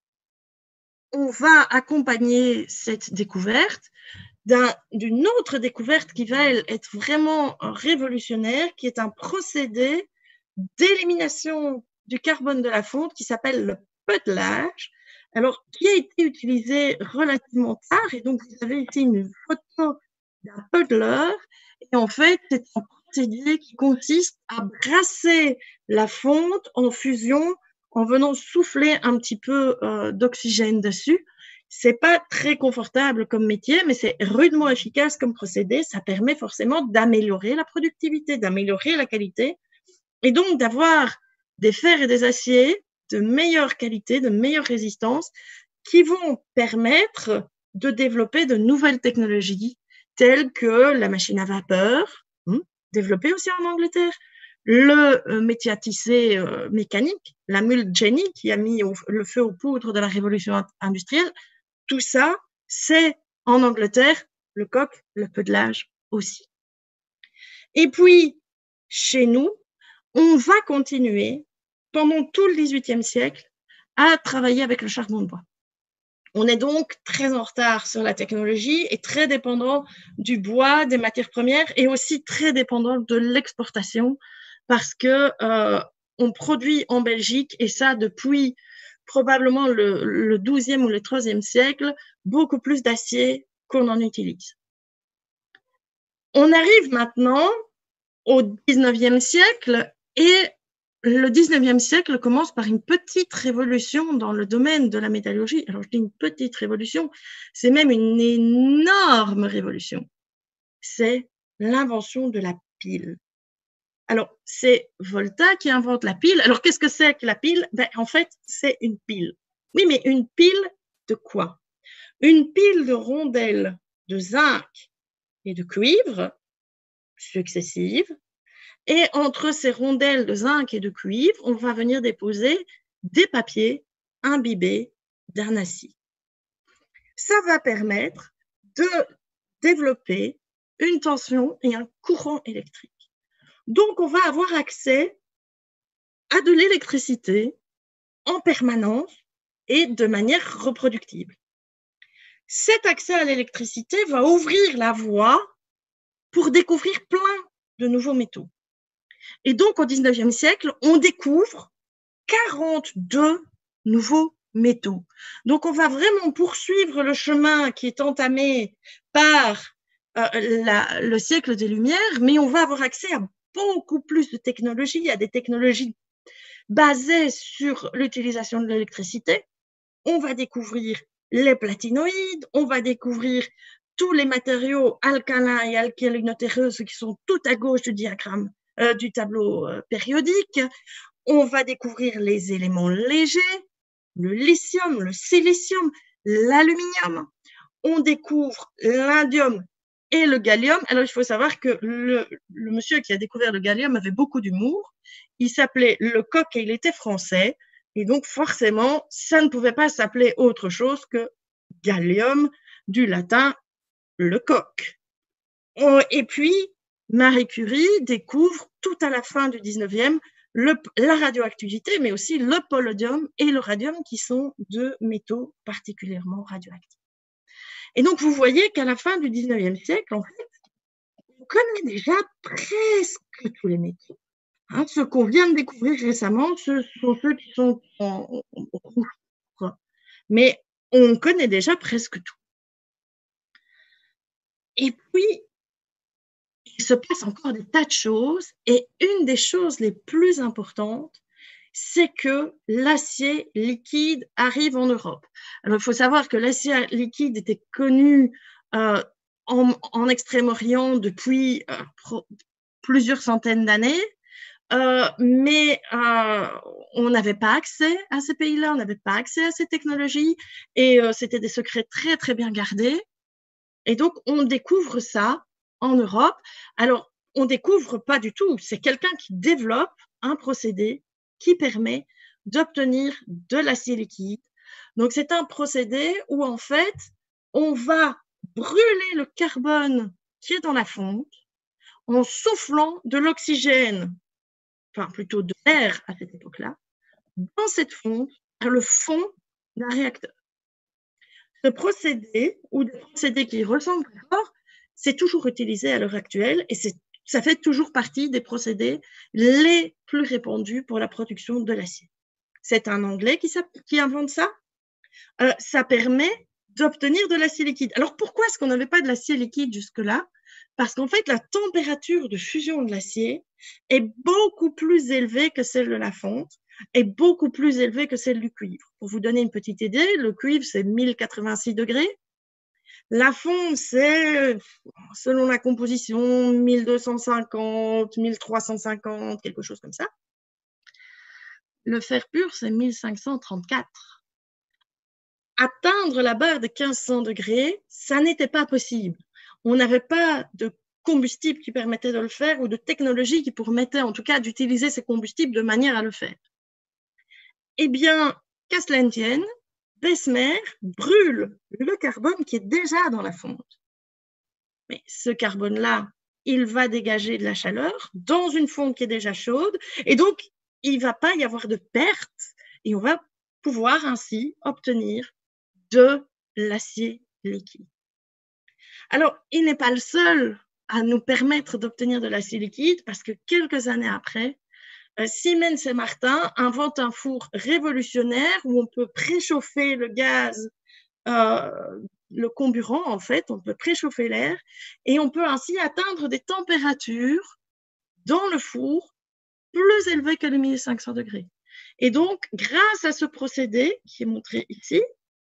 on va accompagner cette découverte d'un, d'une autre découverte qui va elle, être vraiment révolutionnaire, qui est un procédé d'élimination du carbone de la fonte qui s'appelle le puddlage, alors qui a été utilisé relativement tard, et donc vous avez ici une photo d'un puddler, et en fait c'est un procédé qui consiste à brasser la fonte en fusion en venant souffler un petit peu euh, d'oxygène dessus. C'est pas très confortable comme métier, mais c'est rudement efficace comme procédé. Ça permet forcément d'améliorer la productivité, d'améliorer la qualité, et donc d'avoir des fers et des aciers de meilleure qualité, de meilleure résistance, qui vont permettre de développer de nouvelles technologies, telles que la machine à vapeur, hein, développée aussi en Angleterre, le euh, métier à tisser euh, mécanique, la mule Jenny qui a mis au, le feu aux poudres de la révolution industrielle. Tout ça, c'est en Angleterre, le coke, le puddlage aussi. Et puis, chez nous, on va continuer pendant tout le dix-huitième siècle à travailler avec le charbon de bois. On est donc très en retard sur la technologie et très dépendant du bois, des matières premières et aussi très dépendant de l'exportation parce que euh, on produit en Belgique et ça depuis probablement le, le douzième ou le treizième siècle beaucoup plus d'acier qu'on en utilise. On arrive maintenant au dix-neuvième siècle et le dix-neuvième siècle commence par une petite révolution dans le domaine de la métallurgie. Alors, je dis une petite révolution, c'est même une énorme révolution. C'est l'invention de la pile. Alors, c'est Volta qui invente la pile. Alors, qu'est-ce que c'est que la pile? Ben, en fait, c'est une pile. Oui, mais une pile de quoi? Une pile de rondelles de zinc et de cuivre successives. Et entre ces rondelles de zinc et de cuivre, on va venir déposer des papiers imbibés d'un acier. Ça va permettre de développer une tension et un courant électrique. Donc, on va avoir accès à de l'électricité en permanence et de manière reproductible. Cet accès à l'électricité va ouvrir la voie pour découvrir plein de nouveaux métaux. Et donc, au dix-neuvième siècle, on découvre quarante-deux nouveaux métaux. Donc, on va vraiment poursuivre le chemin qui est entamé par euh, la, le siècle des Lumières, mais on va avoir accès à beaucoup plus de technologies, à des technologies basées sur l'utilisation de l'électricité. On va découvrir les platinoïdes, on va découvrir tous les matériaux alcalins et alcalino-terreux qui sont tout à gauche du diagramme euh, du tableau euh, périodique. On va découvrir les éléments légers, le lithium, le silicium, l'aluminium. On découvre l'indium et le gallium. Alors, il faut savoir que le, le monsieur qui a découvert le gallium avait beaucoup d'humour. Il s'appelait Lecoq et il était français. Et donc, forcément, ça ne pouvait pas s'appeler autre chose que gallium, du latin Lecoq. Et puis, Marie Curie découvre tout à la fin du dix-neuvième le, la radioactivité, mais aussi le palladium et le radium qui sont deux métaux particulièrement radioactifs. Et donc, vous voyez qu'à la fin du dix-neuvième siècle, en fait, on connaît déjà presque tous les métaux. Hein, ceux qu'on vient de découvrir récemment, ce sont ceux qui sont en, en, en rouge. Mais on connaît déjà presque tout. Et puis, il se passe encore des tas de choses. Et une des choses les plus importantes, c'est que l'acier liquide arrive en Europe. Alors, il faut savoir que l'acier liquide était connu euh, en, en Extrême-Orient depuis euh, pro, plusieurs centaines d'années, euh, mais euh, on n'avait pas accès à ces pays-là, on n'avait pas accès à ces technologies, et euh, c'était des secrets très, très bien gardés. Et donc, on découvre ça en Europe. Alors, on découvre pas du tout, c'est quelqu'un qui développe un procédé qui permet d'obtenir de l'acier liquide. Donc, c'est un procédé où, en fait, on va brûler le carbone qui est dans la fonte en soufflant de l'oxygène, enfin plutôt de l'air à cette époque-là, dans cette fonte, vers le fond d'un réacteur. Ce procédé, ou des procédés qui ressemblent encore, c'est toujours utilisé à l'heure actuelle et c'est, ça fait toujours partie des procédés les plus répandus pour la production de l'acier. C'est un Anglais qui, qui invente ça. Euh, ça permet d'obtenir de l'acier liquide. Alors, pourquoi est-ce qu'on n'avait pas de l'acier liquide jusque-là? Parce qu'en fait, la température de fusion de l'acier est beaucoup plus élevée que celle de la fonte, est beaucoup plus élevée que celle du cuivre. Pour vous donner une petite idée, le cuivre, c'est mille quatre-vingt-six degrés. La fonte, c'est, selon la composition, mille deux cent cinquante, mille trois cent cinquante, quelque chose comme ça. Le fer pur, c'est mille cinq cent trente-quatre. Atteindre la barre de quinze cents degrés, ça n'était pas possible. On n'avait pas de combustible qui permettait de le faire ou de technologie qui permettait en tout cas d'utiliser ces combustibles de manière à le faire. Eh bien, qu'à cela ne tienne, Bessemer brûle le carbone qui est déjà dans la fonte. Mais ce carbone-là, il va dégager de la chaleur dans une fonte qui est déjà chaude et donc il ne va pas y avoir de perte et on va pouvoir ainsi obtenir de l'acier liquide. Alors, il n'est pas le seul à nous permettre d'obtenir de l'acier liquide parce que quelques années après, euh, Siemens et Martin inventent un four révolutionnaire où on peut préchauffer le gaz, euh, le comburant en fait, on peut préchauffer l'air et on peut ainsi atteindre des températures dans le four plus élevées que les mille cinq cents degrés. Et donc, grâce à ce procédé qui est montré ici,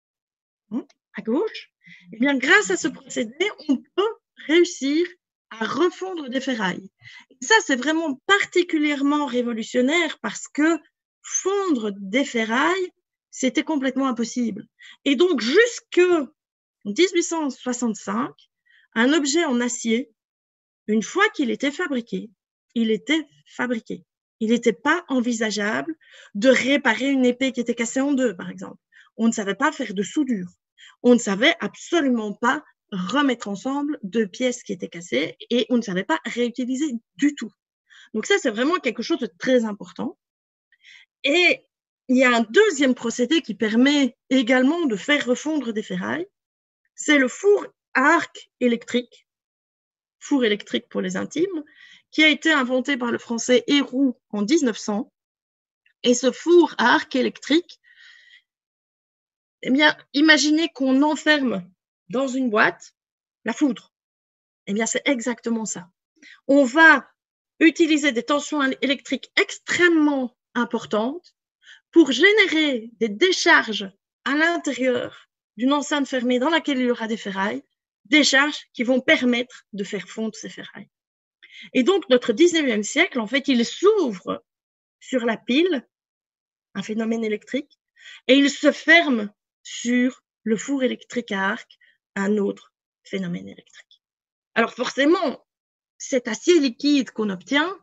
à gauche, eh bien, grâce à ce procédé, on peut réussir à refondre des ferrailles. Et ça, c'est vraiment particulièrement révolutionnaire parce que fondre des ferrailles, c'était complètement impossible. Et donc, jusqu'en dix-huit cent soixante-cinq, un objet en acier, une fois qu'il était fabriqué, il était fabriqué. Il n'était pas envisageable de réparer une épée qui était cassée en deux, par exemple. On ne savait pas faire de soudure. On ne savait absolument pas remettre ensemble deux pièces qui étaient cassées et on ne savait pas réutiliser du tout. Donc ça, c'est vraiment quelque chose de très important. Et il y a un deuxième procédé qui permet également de faire refondre des ferrailles. C'est le four à arc électrique, four électrique pour les intimes, qui a été inventé par le français Héroux en dix-neuf cents. Et ce four à arc électrique, eh bien, imaginez qu'on enferme dans une boîte la foudre. Eh bien, c'est exactement ça. On va utiliser des tensions électriques extrêmement importantes pour générer des décharges à l'intérieur d'une enceinte fermée dans laquelle il y aura des ferrailles, décharges qui vont permettre de faire fondre ces ferrailles. Et donc, notre dix-neuvième siècle, en fait, il s'ouvre sur la pile, un phénomène électrique, et il se ferme sur le four électrique à arc, un autre phénomène électrique. Alors forcément, cet acier liquide qu'on obtient,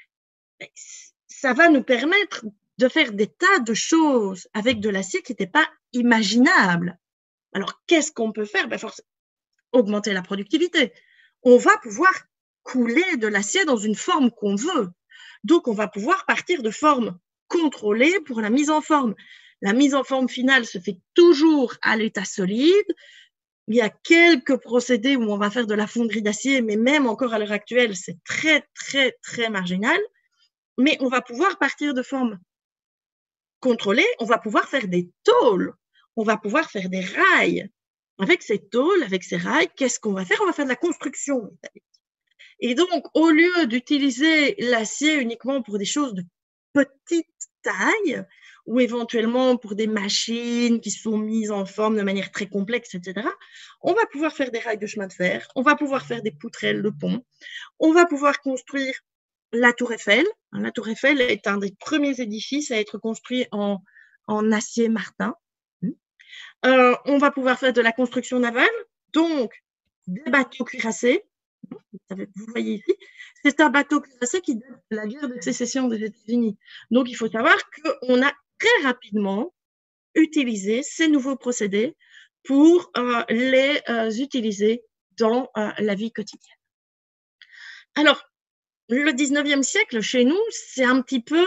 ça va nous permettre de faire des tas de choses avec de l'acier qui n'était pas imaginable. Alors qu'est-ce qu'on peut faire? Ben, forcément, augmenter la productivité. On va pouvoir couler de l'acier dans une forme qu'on veut. Donc on va pouvoir partir de formes contrôlées pour la mise en forme. La mise en forme finale se fait toujours à l'état solide. Il y a quelques procédés où on va faire de la fonderie d'acier, mais même encore à l'heure actuelle, c'est très, très, très marginal. Mais on va pouvoir partir de formes contrôlées. On va pouvoir faire des tôles. On va pouvoir faire des rails. Avec ces tôles, avec ces rails, qu'est-ce qu'on va faire? On va faire de la construction métallique. Et donc, au lieu d'utiliser l'acier uniquement pour des choses de petite taille, ou éventuellement pour des machines qui sont mises en forme de manière très complexe, et cetera, on va pouvoir faire des rails de chemin de fer, on va pouvoir faire des poutrelles de pont, on va pouvoir construire la Tour Eiffel. La Tour Eiffel est un des premiers édifices à être construit en, en acier Martin. Euh, on va pouvoir faire de la construction navale, donc des bateaux cuirassés. Vous voyez ici, c'est un bateau cuirassé qui date de la guerre de sécession des États-Unis. Donc, il faut savoir qu'on a très rapidement utilisé ces nouveaux procédés pour euh, les euh, utiliser dans euh, la vie quotidienne. Alors, le dix-neuvième siècle, chez nous, c'est un petit peu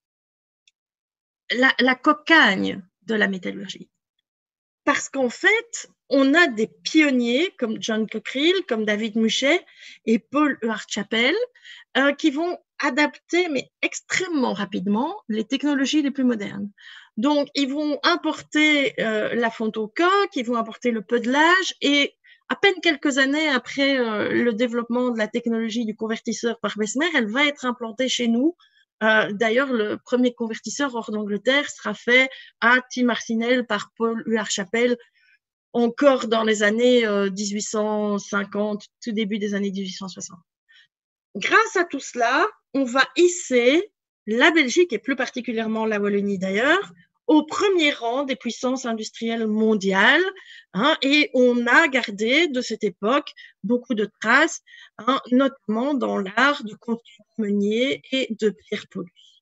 la, la cocagne de la métallurgie. Parce qu'en fait, on a des pionniers comme John Cockerill, comme David Muchet et Paul Huard-Chapelle euh, qui vont adapter, mais extrêmement rapidement, les technologies les plus modernes. Donc, ils vont importer euh, la fonte au coq, ils vont importer le podelage et à peine quelques années après euh, le développement de la technologie du convertisseur par Bessemer, elle va être implantée chez nous. Euh, D'ailleurs, le premier convertisseur hors d'Angleterre sera fait à Tim Arsenal par Paul Huard-Chapelle encore dans les années euh, dix-huit cent cinquante, tout début des années dix-huit cent soixante. Grâce à tout cela, on va hisser la Belgique et plus particulièrement la Wallonie d'ailleurs au premier rang des puissances industrielles mondiales, hein, et on a gardé de cette époque beaucoup de traces, hein, notamment dans l'art de construire meunier et de Pierre Paulus.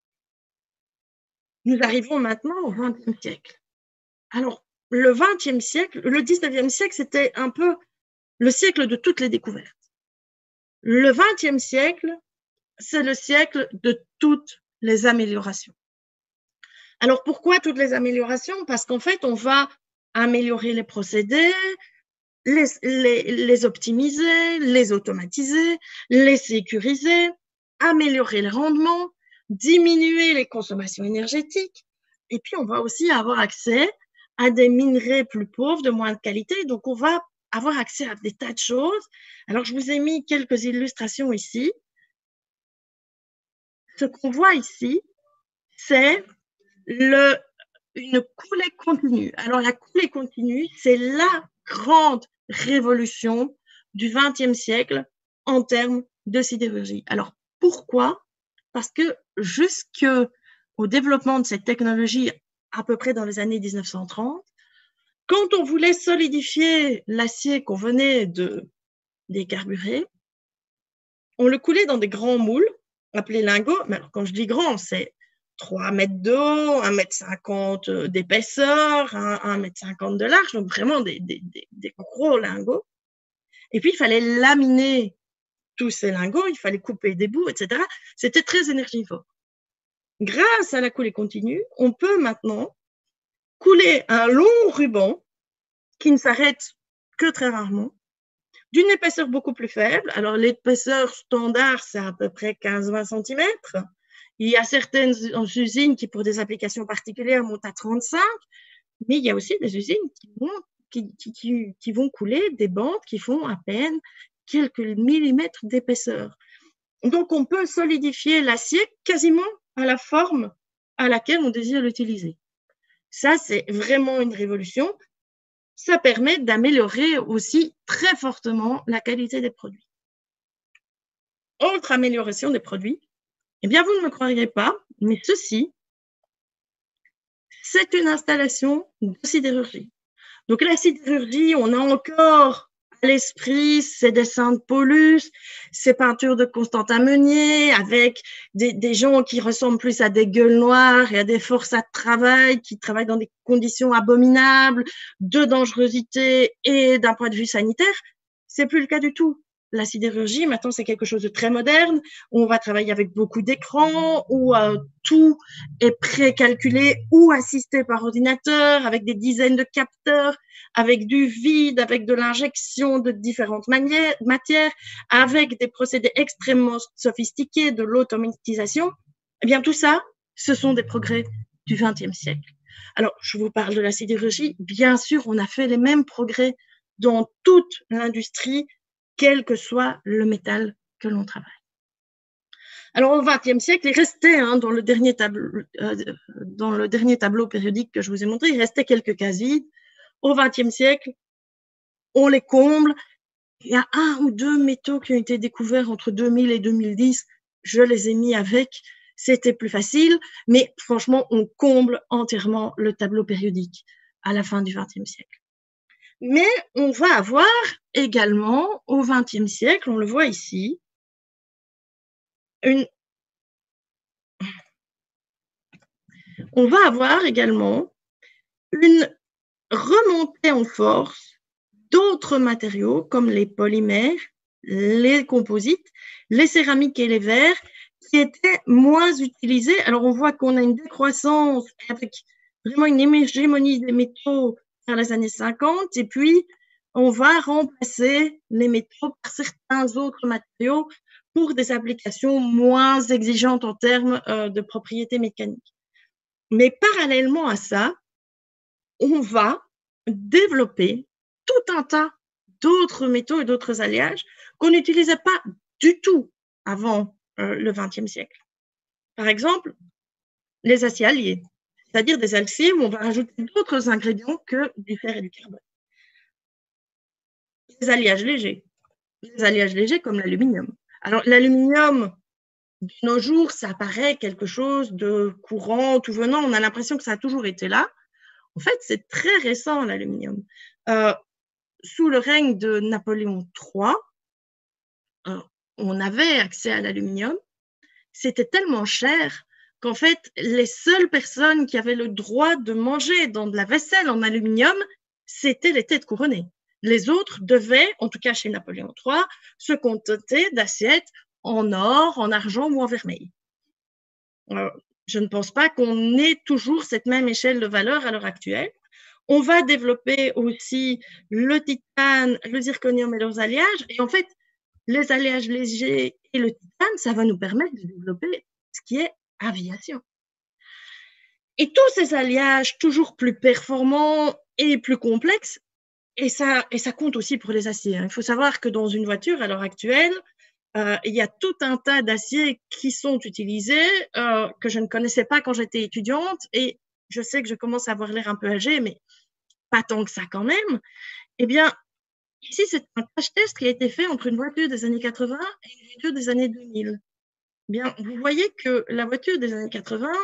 Nous arrivons maintenant au vingtième siècle. Alors, le vingtième siècle, le dix-neuvième siècle, c'était un peu le siècle de toutes les découvertes. Le vingtième siècle, c'est le siècle de toutes les améliorations. Alors, pourquoi toutes les améliorations? Parce qu'en fait, on va améliorer les procédés, les, les, les optimiser, les automatiser, les sécuriser, améliorer le rendement, diminuer les consommations énergétiques. Et puis, on va aussi avoir accès à des minerais plus pauvres, de moins de qualité. Donc, on va avoir accès à des tas de choses. Alors, je vous ai mis quelques illustrations ici. Ce qu'on voit ici, c'est le, une coulée continue. Alors, la coulée continue, c'est la grande révolution du vingtième siècle en termes de sidérurgie. Alors, pourquoi? Parce que jusqu'au développement de cette technologie, à peu près dans les années mille neuf cent trente, quand on voulait solidifier l'acier qu'on venait de décarburer, on le coulait dans des grands moules, appelés lingots. Mais alors, quand je dis grand, c'est trois mètres de haut, un mètre cinquante d'épaisseur, un mètre cinquante de large, donc vraiment des, des, des, des gros lingots. Et puis, il fallait laminer tous ces lingots, il fallait couper des bouts, et cetera. C'était très énergivore. Grâce à la coulée continue, on peut maintenant couler un long ruban qui ne s'arrête que très rarement, d'une épaisseur beaucoup plus faible. Alors, l'épaisseur standard, c'est à peu près quinze à vingt centimètres. Il y a certaines usines qui, pour des applications particulières, montent à trente-cinq, mais il y a aussi des usines qui vont, qui, qui, qui, qui vont couler des bandes qui font à peine quelques millimètres d'épaisseur. Donc, on peut solidifier l'acier quasiment à la forme à laquelle on désire l'utiliser. Ça, c'est vraiment une révolution. Ça permet d'améliorer aussi très fortement la qualité des produits. Autre amélioration des produits, eh bien, vous ne me croiriez pas, mais ceci, c'est une installation de sidérurgie. Donc, la sidérurgie, on a encore à l'esprit ces dessins de Paulus, ces peintures de Constantin Meunier, avec des, des gens qui ressemblent plus à des gueules noires et à des forçats de travail, qui travaillent dans des conditions abominables, de dangerosité et d'un point de vue sanitaire. C'est plus le cas du tout. La sidérurgie, maintenant, c'est quelque chose de très moderne. On va travailler avec beaucoup d'écrans, où euh, tout est précalculé ou assisté par ordinateur, avec des dizaines de capteurs, avec du vide, avec de l'injection de différentes manières, matières, avec des procédés extrêmement sophistiqués, de l'automatisation. Eh bien, tout ça, ce sont des progrès du vingtième siècle. Alors, je vous parle de la sidérurgie. Bien sûr, on a fait les mêmes progrès dans toute l'industrie, quel que soit le métal que l'on travaille. Alors, au vingtième siècle, il restait, hein, dans, le dernier tableau, euh, dans le dernier tableau périodique que je vous ai montré, il restait quelques cases vides. Au vingtième siècle, on les comble. Il y a un ou deux métaux qui ont été découverts entre deux mille et deux mille dix. Je les ai mis avec. C'était plus facile. Mais franchement, on comble entièrement le tableau périodique à la fin du vingtième siècle. Mais on va avoir également, au vingtième siècle, on le voit ici, une... on va avoir également une remontée en force d'autres matériaux comme les polymères, les composites, les céramiques et les verres qui étaient moins utilisés. Alors, on voit qu'on a une décroissance avec vraiment une hégémonie des métaux vers les années cinquante, et puis on va remplacer les métaux par certains autres matériaux pour des applications moins exigeantes en termes euh, de propriétés mécaniques. Mais parallèlement à ça, on va développer tout un tas d'autres métaux et d'autres alliages qu'on n'utilisait pas du tout avant euh, le vingtième siècle. Par exemple, les aciers alliés, c'est-à-dire des aciers où on va rajouter d'autres ingrédients que du fer et du carbone. Les alliages légers, les alliages légers comme l'aluminium. Alors, l'aluminium, de nos jours, ça paraît quelque chose de courant, tout venant. On a l'impression que ça a toujours été là. En fait, c'est très récent, l'aluminium. Euh, sous le règne de Napoléon trois, euh, on avait accès à l'aluminium. C'était tellement cher qu'en fait, les seules personnes qui avaient le droit de manger dans de la vaisselle en aluminium, c'était les têtes couronnées. Les autres devaient, en tout cas chez Napoléon trois, se contenter d'assiettes en or, en argent ou en vermeil. Euh, je ne pense pas qu'on ait toujours cette même échelle de valeur à l'heure actuelle. On va développer aussi le titane, le zirconium et leurs alliages. Et en fait, les alliages légers et le titane, ça va nous permettre de développer ce qui est aviation. Et tous ces alliages toujours plus performants et plus complexes, et ça, et ça compte aussi pour les aciers. Il faut savoir que dans une voiture, à l'heure actuelle, euh, il y a tout un tas d'aciers qui sont utilisés, euh, que je ne connaissais pas quand j'étais étudiante, et je sais que je commence à avoir l'air un peu âgée, mais pas tant que ça quand même. Eh bien, ici, c'est un crash test qui a été fait entre une voiture des années quatre-vingts et une voiture des années deux mille. Eh bien, vous voyez que la voiture des années quatre-vingts,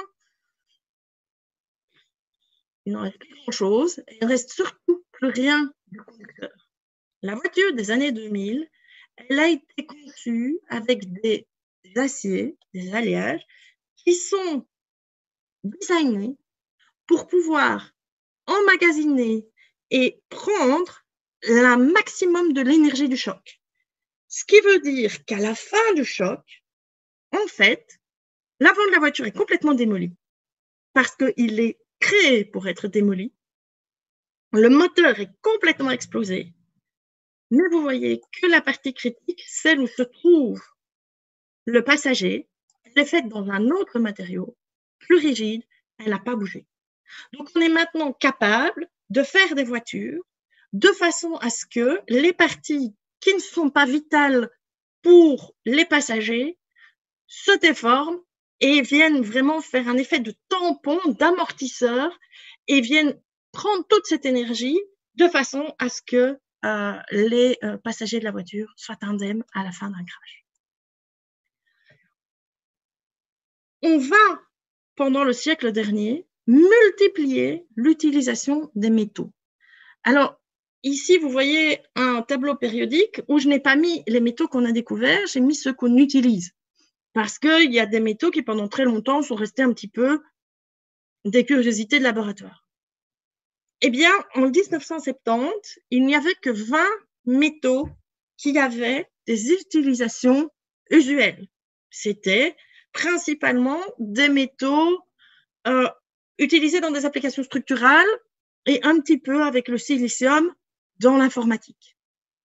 il n'en reste plus grand-chose, et il ne reste surtout plus rien du conducteur. La voiture des années deux mille, elle a été conçue avec des aciers, des alliages, qui sont designés pour pouvoir emmagasiner et prendre un maximum de l'énergie du choc. Ce qui veut dire qu'à la fin du choc, en fait, l'avant de la voiture est complètement démoli parce qu'il est créé pour être démoli. Le moteur est complètement explosé. Mais vous voyez que la partie critique, celle où se trouve le passager, elle est faite dans un autre matériau, plus rigide, elle n'a pas bougé. Donc, on est maintenant capable de faire des voitures de façon à ce que les parties qui ne sont pas vitales pour les passagers se déforment et viennent vraiment faire un effet de tampon, d'amortisseur et viennent prendre toute cette énergie de façon à ce que euh, les euh, passagers de la voiture soient indemnes à la fin d'un crash. On va, pendant le siècle dernier, multiplier l'utilisation des métaux. Alors, ici, vous voyez un tableau périodique où je n'ai pas mis les métaux qu'on a découverts, j'ai mis ceux qu'on utilise. Parce qu'il y a des métaux qui, pendant très longtemps, sont restés un petit peu des curiosités de laboratoire. Eh bien, en dix-neuf cent soixante-dix, il n'y avait que vingt métaux qui avaient des utilisations usuelles. C'était principalement des métaux euh, utilisés dans des applications structurales et un petit peu avec le silicium dans l'informatique.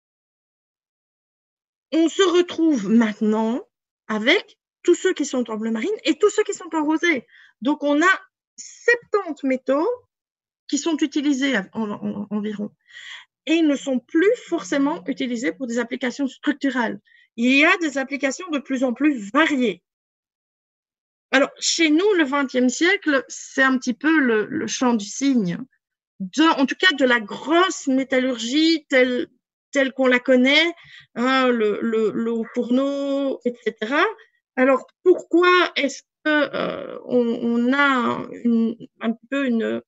On se retrouve maintenant avec tous ceux qui sont en bleu marine et tous ceux qui sont en rosé. Donc, on a soixante-dix métaux qui sont utilisés en, en, environ. Et ils ne sont plus forcément utilisés pour des applications structurales. Il y a des applications de plus en plus variées. Alors, chez nous, le vingtième siècle, c'est un petit peu le, le champ du cygne, de, en tout cas de la grosse métallurgie telle, telle qu'on la connaît, hein, le, le, le fourneau, et cetera. Alors, pourquoi est-ce qu'on euh, on a une, un peu une,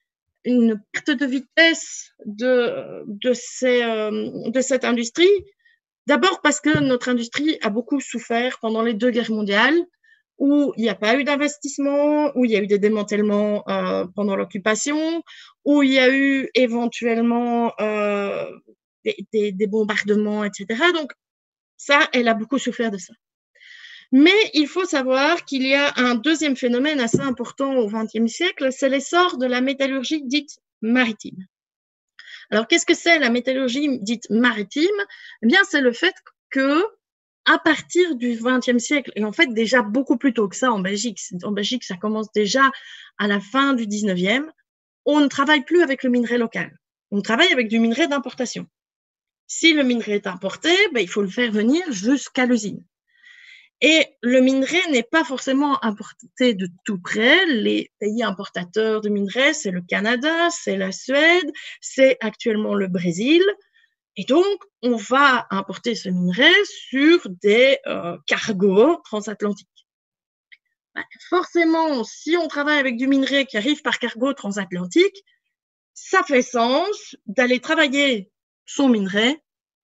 une perte de vitesse de, de, ces, euh, de cette industrie? D'abord parce que notre industrie a beaucoup souffert pendant les deux guerres mondiales, où il n'y a pas eu d'investissement, où il y a eu des démantèlements euh, pendant l'occupation, où il y a eu éventuellement euh, des, des, des bombardements, et cetera. Donc, ça, elle a beaucoup souffert de ça. Mais il faut savoir qu'il y a un deuxième phénomène assez important au vingtième siècle, c'est l'essor de la métallurgie dite maritime. Alors, qu'est-ce que c'est la métallurgie dite maritime? Eh bien, c'est le fait que à partir du vingtième siècle, et en fait déjà beaucoup plus tôt que ça en Belgique, en Belgique ça commence déjà à la fin du dix-neuvième, on ne travaille plus avec le minerai local, on travaille avec du minerai d'importation. Si le minerai est importé, ben, il faut le faire venir jusqu'à l'usine. Et le minerai n'est pas forcément importé de tout près. Les pays importateurs de minerai, c'est le Canada, c'est la Suède, c'est actuellement le Brésil. Et donc, on va importer ce minerai sur des euh, cargos transatlantiques. Ben, forcément, si on travaille avec du minerai qui arrive par cargo transatlantique, ça fait sens d'aller travailler son minerai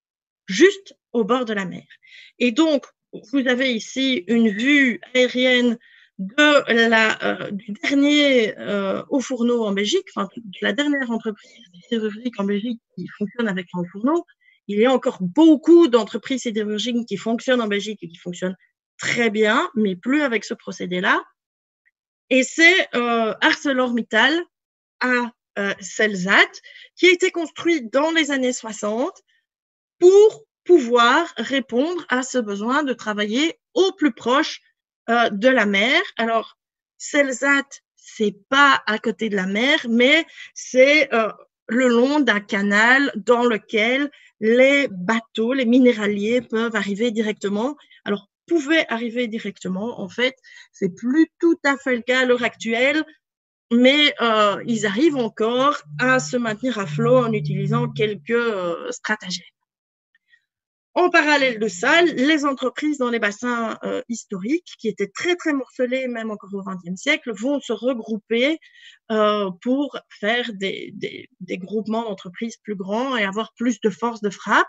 juste au bord de la mer. Et donc, vous avez ici une vue aérienne de la, euh, du dernier euh, haut fourneau en Belgique, enfin, de la dernière entreprise sidérurgique en Belgique qui fonctionne avec un haut fourneau. Il y a encore beaucoup d'entreprises sidérurgiques qui fonctionnent en Belgique et qui fonctionnent très bien, mais plus avec ce procédé-là. Et c'est euh, ArcelorMittal à euh, Celsat, qui a été construit dans les années soixante pour pouvoir répondre à ce besoin de travailler au plus proche euh, de la mer. Alors, Celsat, c'est pas à côté de la mer, mais c'est euh, le long d'un canal dans lequel les bateaux, les minéraliers peuvent arriver directement. Alors, pouvaient arriver directement, en fait, c'est plus tout à fait le cas à l'heure actuelle, mais euh, ils arrivent encore à se maintenir à flot en utilisant quelques euh, stratagèmes. En parallèle de ça, les entreprises dans les bassins euh, historiques, qui étaient très, très morcelés, même encore au vingtième siècle, vont se regrouper euh, pour faire des, des, des groupements d'entreprises plus grands et avoir plus de force de frappe.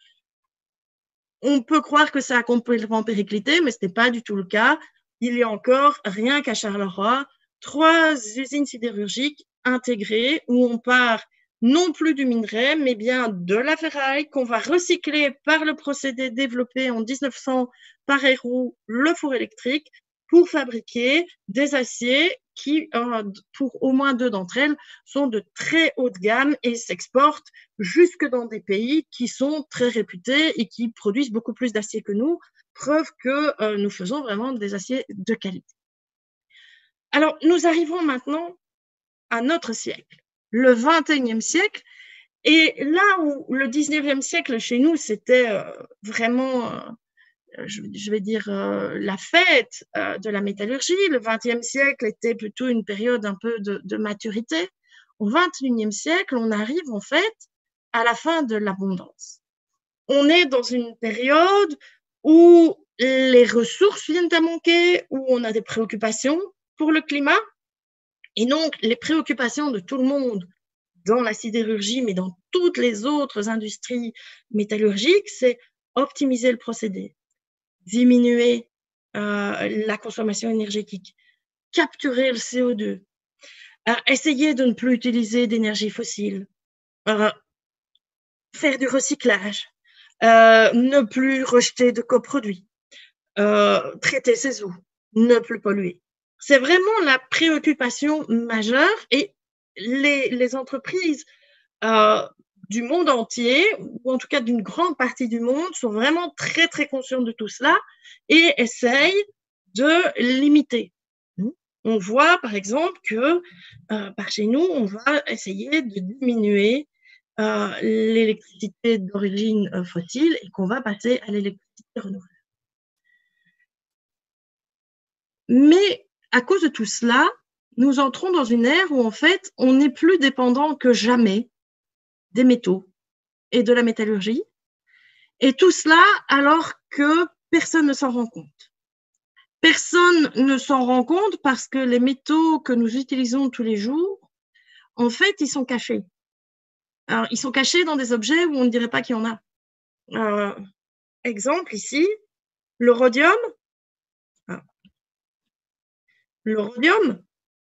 On peut croire que ça a complètement périclité, mais ce n'est pas du tout le cas. Il y a encore, rien qu'à Charleroi, trois usines sidérurgiques intégrées où on part non plus du minerai, mais bien de la ferraille qu'on va recycler par le procédé développé en mille neuf cents par Héroux, le four électrique, pour fabriquer des aciers qui, euh, pour au moins deux d'entre elles, sont de très haute gamme et s'exportent jusque dans des pays qui sont très réputés et qui produisent beaucoup plus d'acier que nous, preuve que euh, nous faisons vraiment des aciers de qualité. Alors, nous arrivons maintenant à notre siècle, le vingt et unième siècle, et là où le dix-neuvième siècle chez nous, c'était euh, vraiment, euh, je, je vais dire, euh, la fête euh, de la métallurgie, le vingtième siècle était plutôt une période un peu de, de maturité. Au vingt et unième siècle, on arrive en fait à la fin de l'abondance. On est dans une période où les ressources viennent à manquer, où on a des préoccupations pour le climat. Et donc, les préoccupations de tout le monde dans la sidérurgie, mais dans toutes les autres industries métallurgiques, c'est optimiser le procédé, diminuer euh, la consommation énergétique, capturer le C O deux, euh, essayer de ne plus utiliser d'énergie fossile, euh, faire du recyclage, euh, ne plus rejeter de coproduits, euh, traiter ses eaux, ne plus polluer. C'est vraiment la préoccupation majeure et les, les entreprises euh, du monde entier, ou en tout cas d'une grande partie du monde, sont vraiment très, très conscientes de tout cela et essayent de limiter. On voit, par exemple, que euh, par chez nous, on va essayer de diminuer euh, l'électricité d'origine euh, fossile et qu'on va passer à l'électricité renouvelable. Mais à cause de tout cela, nous entrons dans une ère où en fait, on n'est plus dépendant que jamais des métaux et de la métallurgie. Et tout cela alors que personne ne s'en rend compte. Personne ne s'en rend compte parce que les métaux que nous utilisons tous les jours, en fait, ils sont cachés. Alors, ils sont cachés dans des objets où on ne dirait pas qu'il y en a. Euh, exemple ici, le rhodium. Le rhodium,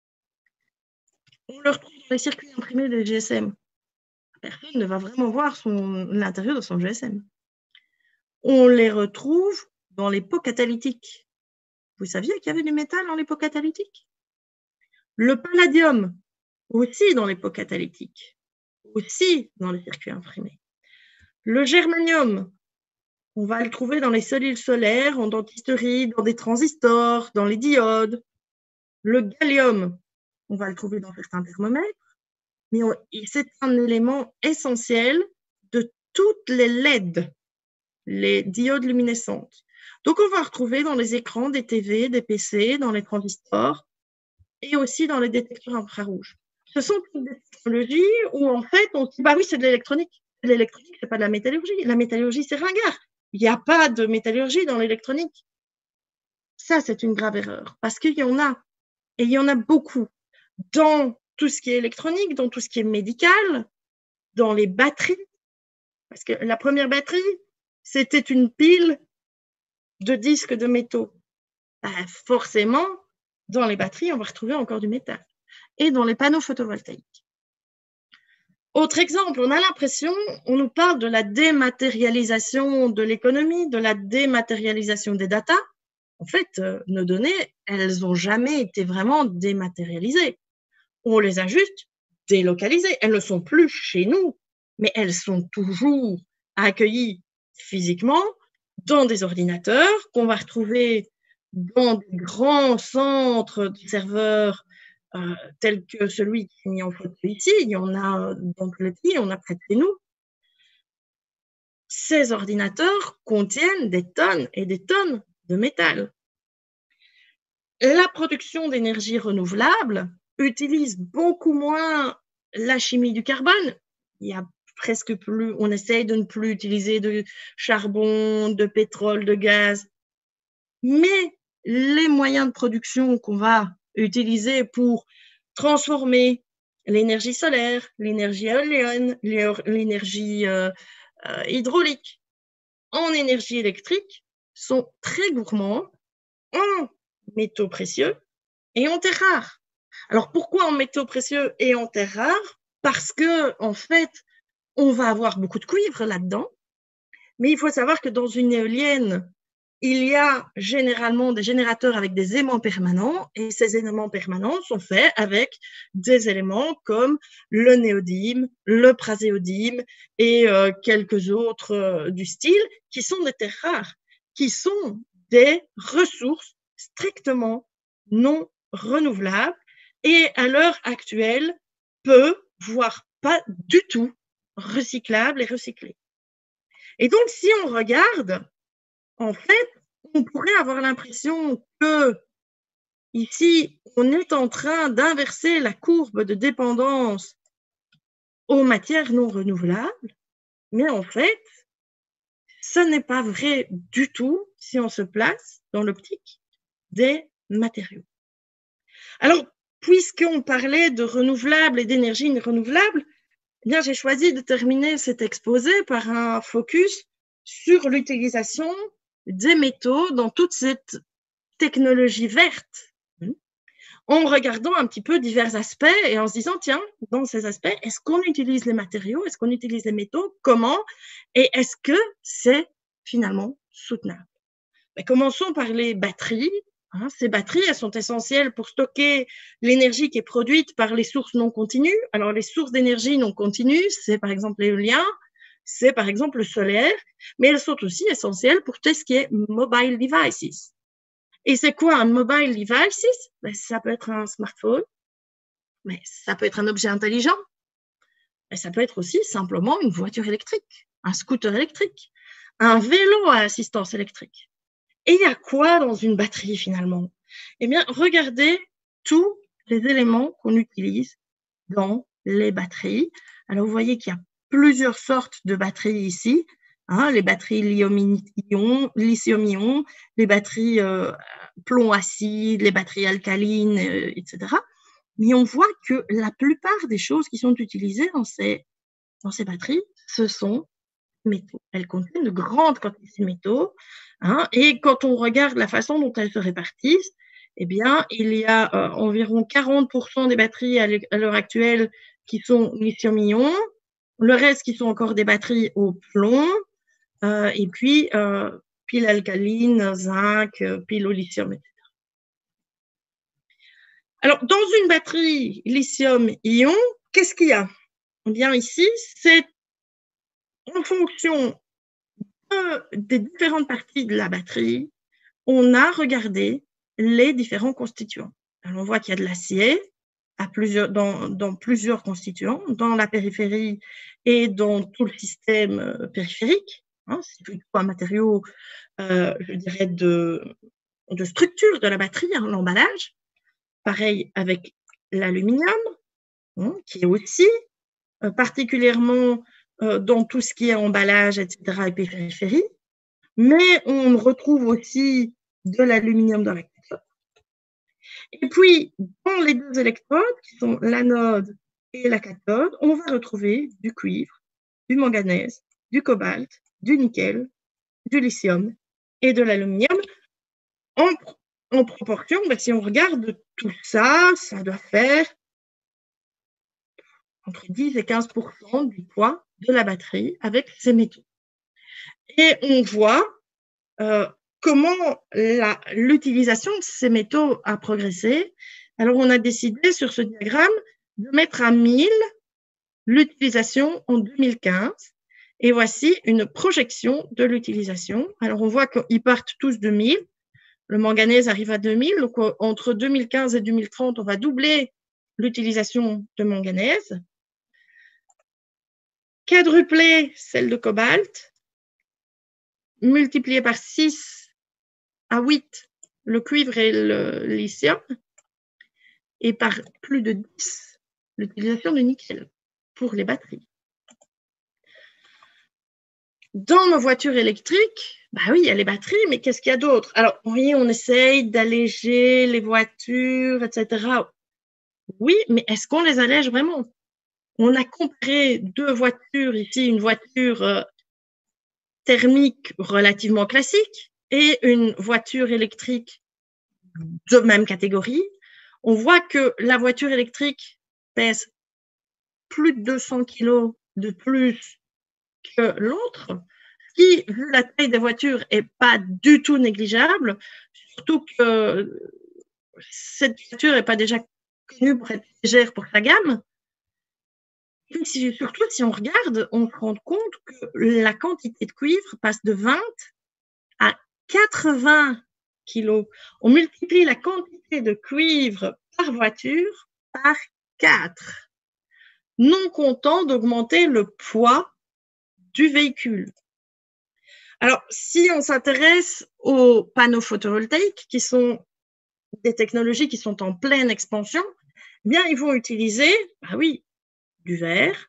on le retrouve dans les circuits imprimés des G S M. Personne ne va vraiment voir l'intérieur de son G S M. On les retrouve dans les pots catalytiques. Vous saviez qu'il y avait du métal dans les pots catalytiques? Le palladium, aussi dans les pots catalytiques, aussi dans les circuits imprimés. Le germanium, on va le trouver dans les cellules solaires, en dentisterie, dans des transistors, dans les diodes. Le gallium, on va le trouver dans certains thermomètres, mais c'est un élément essentiel de toutes les L E D, les diodes luminescentes. Donc, on va retrouver dans les écrans des T V, des P C, dans les transistors et aussi dans les détecteurs infrarouges. Ce sont des technologies où, en fait, on se dit, bah oui, c'est de l'électronique. L'électronique, c'est pas de la métallurgie. La métallurgie, c'est ringard. Il n'y a pas de métallurgie dans l'électronique. Ça, c'est une grave erreur parce qu'il y en a. Et il y en a beaucoup dans tout ce qui est électronique, dans tout ce qui est médical, dans les batteries. Parce que la première batterie, c'était une pile de disques de métaux. Ben, forcément, dans les batteries, on va retrouver encore du métal. Et dans les panneaux photovoltaïques. Autre exemple, on a l'impression, on nous parle de la dématérialisation de l'économie, de la dématérialisation des datas. En fait, euh, nos données, elles n'ont jamais été vraiment dématérialisées. On les a juste délocalisées. Elles ne sont plus chez nous, mais elles sont toujours accueillies physiquement dans des ordinateurs qu'on va retrouver dans des grands centres de serveurs euh, tels que celui qui est mis en photo ici. Il y en a dans tout le pays, on a près de chez nous. Ces ordinateurs contiennent des tonnes et des tonnes de métal. La production d'énergie renouvelable utilise beaucoup moins la chimie du carbone. Il y a presque plus, on essaye de ne plus utiliser de charbon, de pétrole, de gaz. Mais les moyens de production qu'on va utiliser pour transformer l'énergie solaire, l'énergie éolienne, l'énergie euh, euh, hydraulique en énergie électrique sont très gourmands en métaux précieux et en terres rares. Alors pourquoi en métaux précieux et en terres rares? Parce que en fait, on va avoir beaucoup de cuivre là-dedans, mais il faut savoir que dans une éolienne, il y a généralement des générateurs avec des aimants permanents, et ces aimants permanents sont faits avec des éléments comme le néodyme, le praséodyme et euh, quelques autres euh, du style, qui sont des terres rares, qui sont des ressources strictement non renouvelables et à l'heure actuelle, peu, voire pas du tout, recyclables et recyclés. Et donc, si on regarde, en fait, on pourrait avoir l'impression que ici, on est en train d'inverser la courbe de dépendance aux matières non renouvelables, mais en fait, ce n'est pas vrai du tout si on se place dans l'optique des matériaux. Alors, puisqu'on parlait de renouvelables et d'énergie renouvelable, eh bien, j'ai choisi de terminer cet exposé par un focus sur l'utilisation des métaux dans toute cette technologie verte, en regardant un petit peu divers aspects et en se disant, tiens, dans ces aspects, est-ce qu'on utilise les matériaux, est-ce qu'on utilise les métaux, comment, et est-ce que c'est finalement soutenable? Mais commençons par les batteries. Hein, ces batteries, elles sont essentielles pour stocker l'énergie qui est produite par les sources non continues. Alors, les sources d'énergie non continues, c'est par exemple l'éolien, c'est par exemple le solaire, mais elles sont aussi essentielles pour tout ce qui est mobile devices. Et c'est quoi un mobile device? Ben, ça peut être un smartphone, mais ça peut être un objet intelligent, mais ça peut être aussi simplement une voiture électrique, un scooter électrique, un vélo à assistance électrique. Et il y a quoi dans une batterie finalement? Eh bien, regardez tous les éléments qu'on utilise dans les batteries. Alors, vous voyez qu'il y a plusieurs sortes de batteries ici. Hein, les batteries lithium-ion, lithium-ion, les batteries euh, plomb-acide, les batteries alcalines, euh, et cetera. Mais on voit que la plupart des choses qui sont utilisées dans ces, dans ces batteries, ce sont métaux. Elles contiennent de grandes quantités de métaux. Hein, et quand on regarde la façon dont elles se répartissent, eh bien, il y a euh, environ quarante pour cent des batteries à l'heure actuelle qui sont lithium-ion, le reste qui sont encore des batteries au plomb, euh, et puis euh, pile alcaline, zinc, pile au lithium, et cetera. Alors, dans une batterie lithium-ion, qu'est-ce qu'il y a? Eh bien, ici, c'est en fonction de, des différentes parties de la batterie, on a regardé les différents constituants. Alors, on voit qu'il y a de l'acier à plusieurs, dans, dans plusieurs constituants, dans la périphérie et dans tout le système périphérique. Hein, c'est plutôt un matériau, euh, je dirais, de, de structure de la batterie, hein, l'emballage. Pareil avec l'aluminium, hein, qui est aussi euh, particulièrement euh, dans tout ce qui est emballage, et cetera, et périphérie. Mais on retrouve aussi de l'aluminium dans la cathode. Et puis, dans les deux électrodes, qui sont l'anode et la cathode, on va retrouver du cuivre, du manganèse, du cobalt, du nickel, du lithium et de l'aluminium. En, en proportion, ben, si on regarde tout ça, ça doit faire entre dix et quinze pour cent du poids de la batterie avec ces métaux. Et on voit euh, comment l'utilisation de ces métaux a progressé. Alors, on a décidé sur ce diagramme de mettre à mille l'utilisation en deux mille quinze. Et voici une projection de l'utilisation. Alors, on voit qu'ils partent tous de mille. Le manganèse arrive à deux mille. Donc, entre deux mille quinze et deux mille trente, on va doubler l'utilisation de manganèse. Quadrupler celle de cobalt. Multiplier par six à huit le cuivre et le lithium. Et par plus de dix l'utilisation du nickel pour les batteries. Dans nos voitures électriques, bah oui, il y a les batteries, mais qu'est-ce qu'il y a d'autre? Alors, oui, on essaye d'alléger les voitures, et cetera. Oui, mais est-ce qu'on les allège vraiment? On a comparé deux voitures ici, une voiture euh, thermique relativement classique et une voiture électrique de même catégorie. On voit que la voiture électrique pèse plus de deux cents kilos de plus que l'autre, qui, vu la taille des voitures, n'est pas du tout négligeable, surtout que cette voiture n'est pas déjà connue pour être légère pour sa gamme. Et puis, surtout, si on regarde, on se rend compte que la quantité de cuivre passe de vingt à quatre-vingts kilos. On multiplie la quantité de cuivre par voiture par quatre, non comptant d'augmenter le poids du véhicule. Alors, si on s'intéresse aux panneaux photovoltaïques, qui sont des technologies qui sont en pleine expansion, eh bien, ils vont utiliser, bah oui, du verre,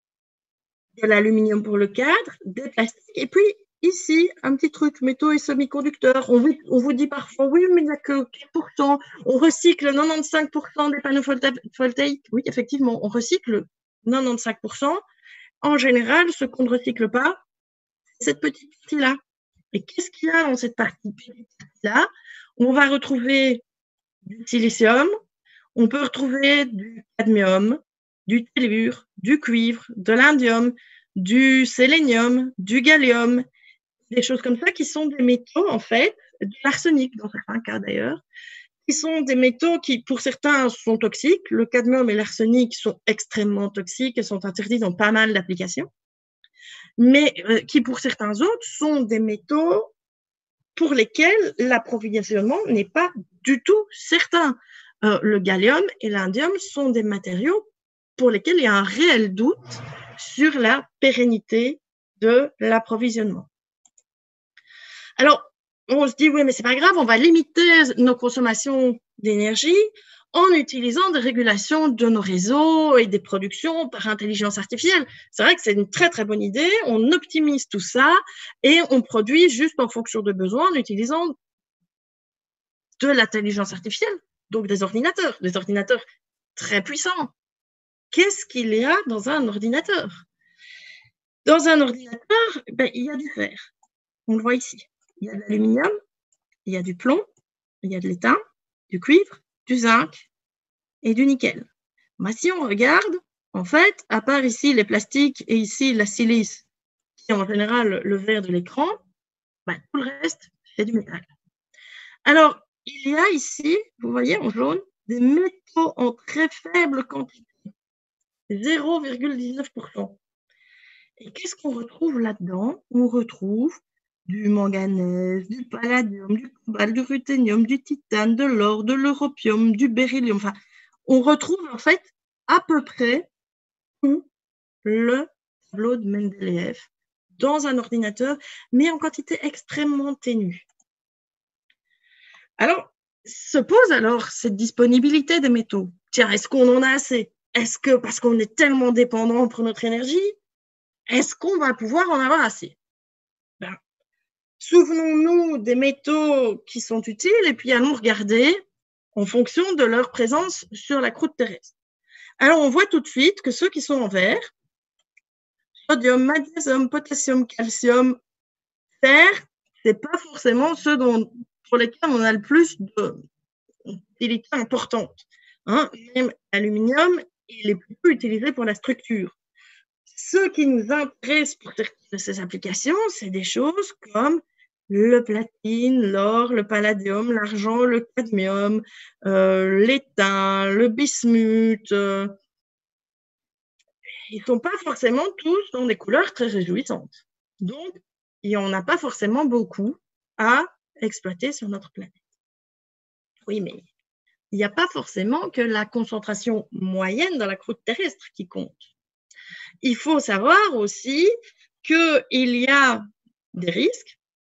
de l'aluminium pour le cadre, des plastiques, et puis ici, un petit truc, métaux et semi-conducteurs. On vous, on vous dit parfois, oui, mais il n'y a que quatre pour cent. On recycle quatre-vingt-quinze pour cent des panneaux photovoltaïques. Oui, effectivement, on recycle quatre-vingt-quinze pour cent. En général, ce qu'on ne recycle pas, c'est cette petite partie-là. Et qu'est-ce qu'il y a dans cette partie-là? On va retrouver du silicium, on peut retrouver du cadmium, du tellure, du cuivre, de l'indium, du sélénium, du gallium, des choses comme ça qui sont des métaux, en fait, de l'arsenic dans certains cas d'ailleurs, qui sont des métaux qui, pour certains, sont toxiques. Le cadmium et l'arsenic sont extrêmement toxiques et sont interdits dans pas mal d'applications, mais euh, qui, pour certains autres, sont des métaux pour lesquels l'approvisionnement n'est pas du tout certain. Euh, le gallium et l'indium sont des matériaux pour lesquels il y a un réel doute sur la pérennité de l'approvisionnement. Alors, on se dit, oui, mais c'est pas grave, on va limiter nos consommations d'énergie en utilisant des régulations de nos réseaux et des productions par intelligence artificielle. C'est vrai que c'est une très, très bonne idée. On optimise tout ça et on produit juste en fonction de besoins en utilisant de l'intelligence artificielle, donc des ordinateurs, des ordinateurs très puissants. Qu'est-ce qu'il y a dans un ordinateur? Dans un ordinateur, ben, il y a du fer. On le voit ici. Il y a de l'aluminium, il y a du plomb, il y a de l'étain, du cuivre, du zinc et du nickel. Ben, si on regarde, en fait, à part ici les plastiques et ici la silice, qui est en général le verre de l'écran, ben, tout le reste, c'est du métal. Alors, il y a ici, vous voyez en jaune, des métaux en très faible quantité, zéro virgule dix-neuf pour cent. Et qu'est-ce qu'on retrouve là-dedans? On retrouve du manganèse, du palladium, du cobalt, du ruthénium, du titane, de l'or, de l'europium, du beryllium. Enfin, on retrouve en fait à peu près tout le tableau de Mendeleïev dans un ordinateur, mais en quantité extrêmement ténue. Alors, se pose alors cette disponibilité des métaux. Tiens, est-ce qu'on en a assez? Est-ce que, parce qu'on est tellement dépendant pour notre énergie, est-ce qu'on va pouvoir en avoir assez? Ben, souvenons-nous des métaux qui sont utiles et puis allons regarder en fonction de leur présence sur la croûte terrestre. Alors, on voit tout de suite que ceux qui sont en vert, sodium, magnésium, potassium, calcium, fer, c'est pas forcément ceux dont, pour lesquels on a le plus d'utilité importante. Hein, même l'aluminium, il est plutôt utilisé pour la structure. Ce qui nous intéresse pour ces applications, c'est des choses comme le platine, l'or, le palladium, l'argent, le cadmium, euh, l'étain, le bismuth, euh, ils ne sont pas forcément tous dans des couleurs très réjouissantes. Donc, il n'y en a pas forcément beaucoup à exploiter sur notre planète. Oui, mais il n'y a pas forcément que la concentration moyenne dans la croûte terrestre qui compte. Il faut savoir aussi qu'il y a des risques,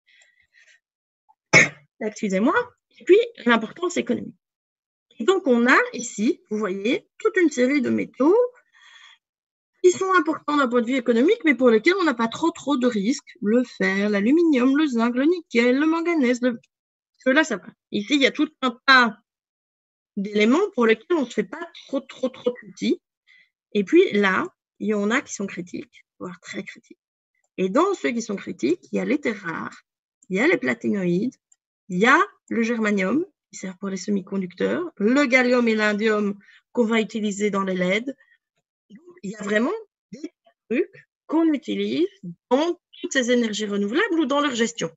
excusez-moi, et puis l'importance économique. Et donc, on a ici, vous voyez, toute une série de métaux qui sont importants d'un point de vue économique, mais pour lesquels on n'a pas trop, trop de risques. Le fer, l'aluminium, le zinc, le nickel, le manganèse, le... Ceux-là, ça va. Ici, il y a tout un tas d'éléments pour lesquels on ne se fait pas trop, trop, trop de soucis. Et puis là, il y en a qui sont critiques, voire très critiques. Et dans ceux qui sont critiques, il y a les terres rares, il y a les platinoïdes, il y a le germanium, qui sert pour les semi-conducteurs, le gallium et l'indium qu'on va utiliser dans les L E D. Il y a vraiment des trucs qu'on utilise dans toutes ces énergies renouvelables ou dans leur gestion.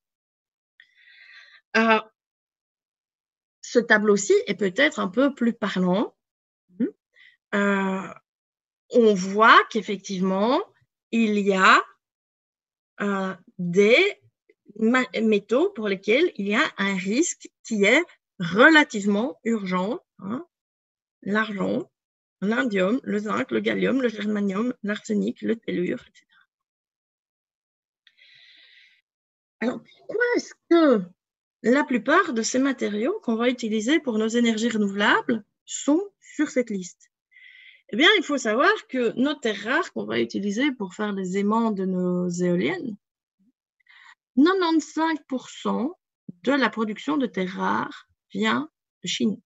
Euh, ce tableau-ci est peut-être un peu plus parlant. Euh, on voit qu'effectivement, il y a euh, des métaux pour lesquels il y a un risque qui est relativement urgent. Hein, l'argent, l'indium, le zinc, le gallium, le germanium, l'arsenic, le tellure, et cetera. Alors, pourquoi est-ce que la plupart de ces matériaux qu'on va utiliser pour nos énergies renouvelables sont sur cette liste? Eh bien, il faut savoir que nos terres rares qu'on va utiliser pour faire les aimants de nos éoliennes, quatre-vingt-quinze pour cent de la production de terres rares vient de Chine.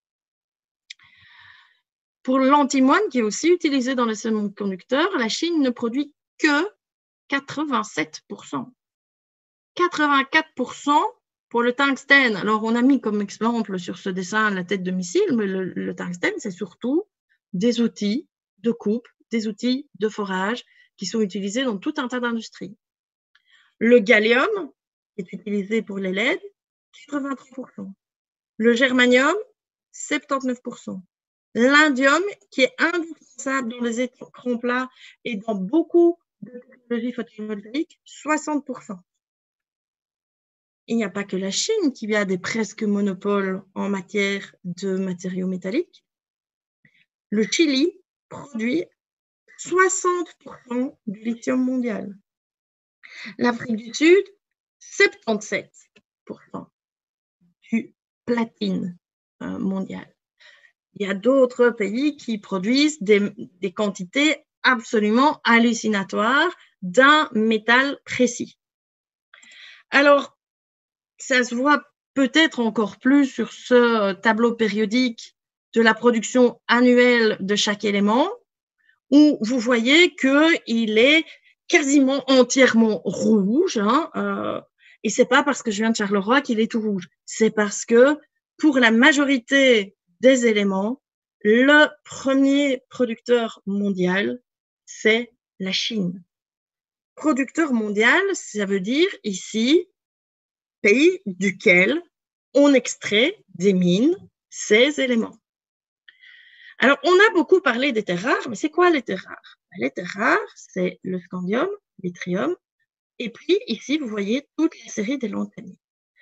Pour l'antimoine, qui est aussi utilisé dans les semi-conducteurs, la Chine ne produit que quatre-vingt-sept pour cent. quatre-vingt-quatre pour cent pour le tungstène. Alors, on a mis comme exemple sur ce dessin la tête de missile, mais le, le tungstène, c'est surtout des outils de coupe, des outils de forage qui sont utilisés dans tout un tas d'industries. Le gallium est utilisé pour les L E D, quatre-vingt-trois pour cent. Le germanium, soixante-dix-neuf pour cent. L'indium, qui est indispensable dans les écrans plats et dans beaucoup de technologies photovoltaïques, soixante pour cent. Il n'y a pas que la Chine qui a des presque monopoles en matière de matériaux métalliques. Le Chili produit soixante pour cent du lithium mondial. L'Afrique du Sud, soixante-dix-sept pour cent du platine euh, mondial. Il y a d'autres pays qui produisent des, des quantités absolument hallucinatoires d'un métal précis. Alors, ça se voit peut-être encore plus sur ce tableau périodique de la production annuelle de chaque élément, où vous voyez qu'il est quasiment entièrement rouge. Hein, euh, et ce n'est pas parce que je viens de Charleroi qu'il est tout rouge. C'est parce que pour la majorité des éléments, le premier producteur mondial, c'est la Chine. Producteur mondial, ça veut dire ici pays duquel on extrait des mines ces éléments. Alors, on a beaucoup parlé des terres rares, mais c'est quoi les terres rares? Les terres rares, c'est le scandium, l'yttrium, et puis ici, vous voyez toute la série des lanthanides.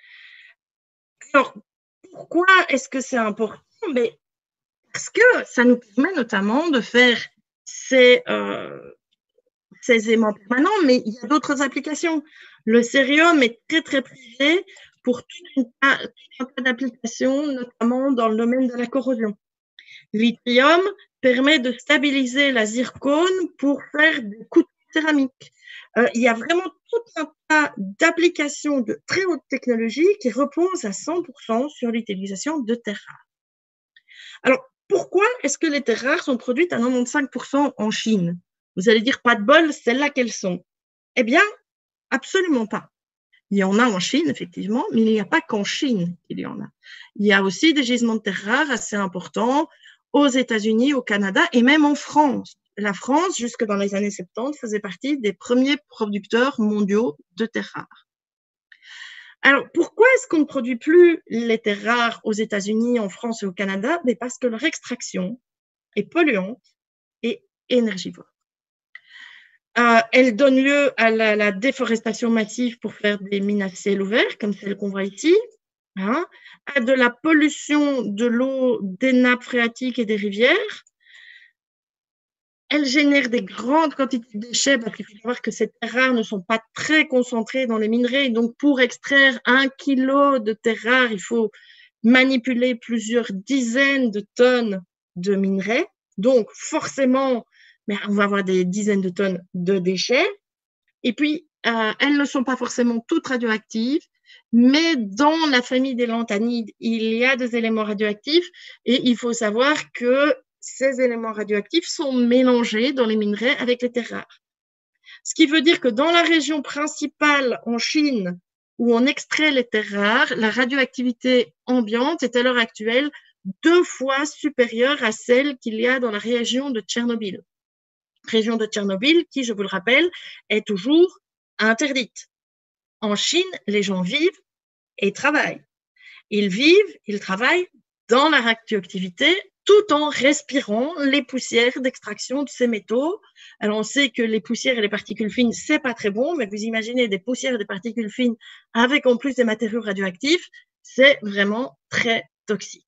Alors, pourquoi est-ce que c'est important? Mais parce que ça nous permet notamment de faire ces, euh, ces aimants permanents, mais il y a d'autres applications. Le cérium est très, très prisé pour tout, une, tout un tas d'applications, notamment dans le domaine de la corrosion. L'yttrium permet de stabiliser la zircone pour faire des couteaux céramiques. Euh, il y a vraiment tout un tas d'applications de très haute technologie qui reposent à cent pour cent sur l'utilisation de terres rares. Alors, pourquoi est-ce que les terres rares sont produites à quatre-vingt-quinze pour cent en Chine? Vous allez dire, pas de bol, c'est là qu'elles sont. Eh bien, absolument pas. Il y en a en Chine, effectivement, mais il n'y a pas qu'en Chine qu'il y en a. Il y a aussi des gisements de terres rares assez importants aux États-Unis, au Canada et même en France. La France, jusque dans les années soixante-dix, faisait partie des premiers producteurs mondiaux de terres rares. Alors, pourquoi est-ce qu'on ne produit plus les terres rares aux États-Unis, en France et au Canada? Mais parce que leur extraction est polluante et énergivore. Euh, elle donne lieu à la, la déforestation massive pour faire des mines à ciel ouvert, comme celle qu'on voit ici, hein, à de la pollution de l'eau des nappes phréatiques et des rivières. Elle génère des grandes quantités de déchets parce qu'il faut savoir que ces terres rares ne sont pas très concentrées dans les minerais. Donc, pour extraire un kilo de terres rares, il faut manipuler plusieurs dizaines de tonnes de minerais. Donc, forcément, mais on va avoir des dizaines de tonnes de déchets. Et puis, euh, elles ne sont pas forcément toutes radioactives, mais dans la famille des lanthanides, il y a des éléments radioactifs et il faut savoir que ces éléments radioactifs sont mélangés dans les minerais avec les terres rares. Ce qui veut dire que dans la région principale en Chine, où on extrait les terres rares, la radioactivité ambiante est à l'heure actuelle deux fois supérieure à celle qu'il y a dans la région de Tchernobyl. Région de Tchernobyl qui, je vous le rappelle, est toujours interdite. En Chine, les gens vivent et travaillent. Ils vivent, ils travaillent dans la radioactivité tout en respirant les poussières d'extraction de ces métaux. Alors, on sait que les poussières et les particules fines, c'est pas très bon, mais vous imaginez des poussières et des particules fines avec en plus des matériaux radioactifs, c'est vraiment très toxique.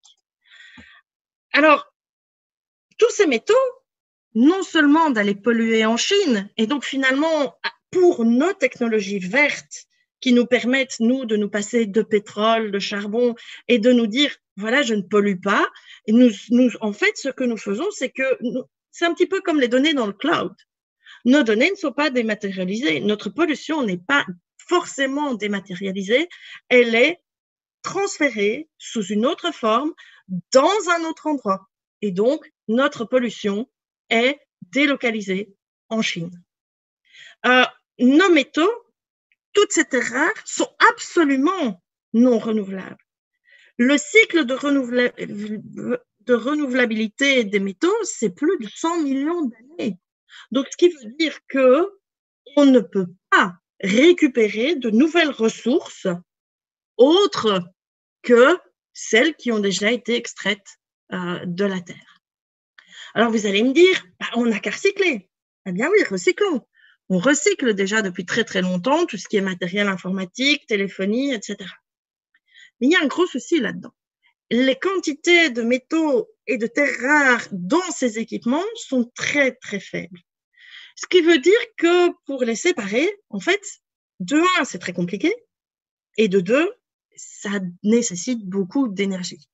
Alors, tous ces métaux, non seulement d'aller polluer en Chine, et donc finalement, pour nos technologies vertes qui nous permettent, nous, de nous passer de pétrole, de charbon, et de nous dire, voilà, je ne pollue pas. Et nous, nous, en fait, ce que nous faisons, c'est que c'est un petit peu comme les données dans le cloud. Nos données ne sont pas dématérialisées. Notre pollution n'est pas forcément dématérialisée. Elle est transférée sous une autre forme dans un autre endroit. Et donc, notre pollution est délocalisée en Chine. Euh, nos métaux, toutes ces terres rares, sont absolument non renouvelables. Le cycle de, renouvela de renouvelabilité des métaux, c'est plus de cent millions d'années. Donc, ce qui veut dire qu'on ne peut pas récupérer de nouvelles ressources autres que celles qui ont déjà été extraites euh, de la Terre. Alors, vous allez me dire, bah, on n'a qu'à recycler. Eh bien oui, recyclons. On recycle déjà depuis très, très longtemps tout ce qui est matériel informatique, téléphonie, et cetera. Mais il y a un gros souci là-dedans. Les quantités de métaux et de terres rares dans ces équipements sont très, très faibles. Ce qui veut dire que pour les séparer, en fait, de un, c'est très compliqué, et de deux, ça nécessite beaucoup d'énergie.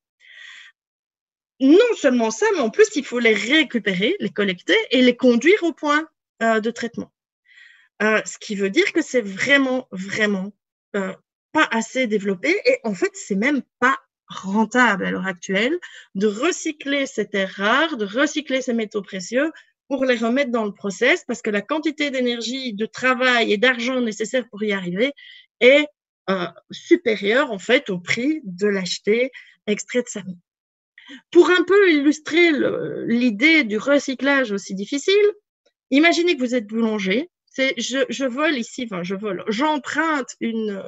Non seulement ça, mais en plus, il faut les récupérer, les collecter et les conduire au point euh, de traitement. Euh, ce qui veut dire que c'est vraiment, vraiment euh, pas assez développé et en fait, c'est même pas rentable à l'heure actuelle de recycler ces terres rares, de recycler ces métaux précieux pour les remettre dans le process parce que la quantité d'énergie, de travail et d'argent nécessaire pour y arriver est euh, supérieure en fait au prix de l'acheter extrait de sa mine. Pour un peu illustrer l'idée du recyclage aussi difficile, imaginez que vous êtes boulanger. C'est, je, je vole ici, enfin je vole, j'emprunte une,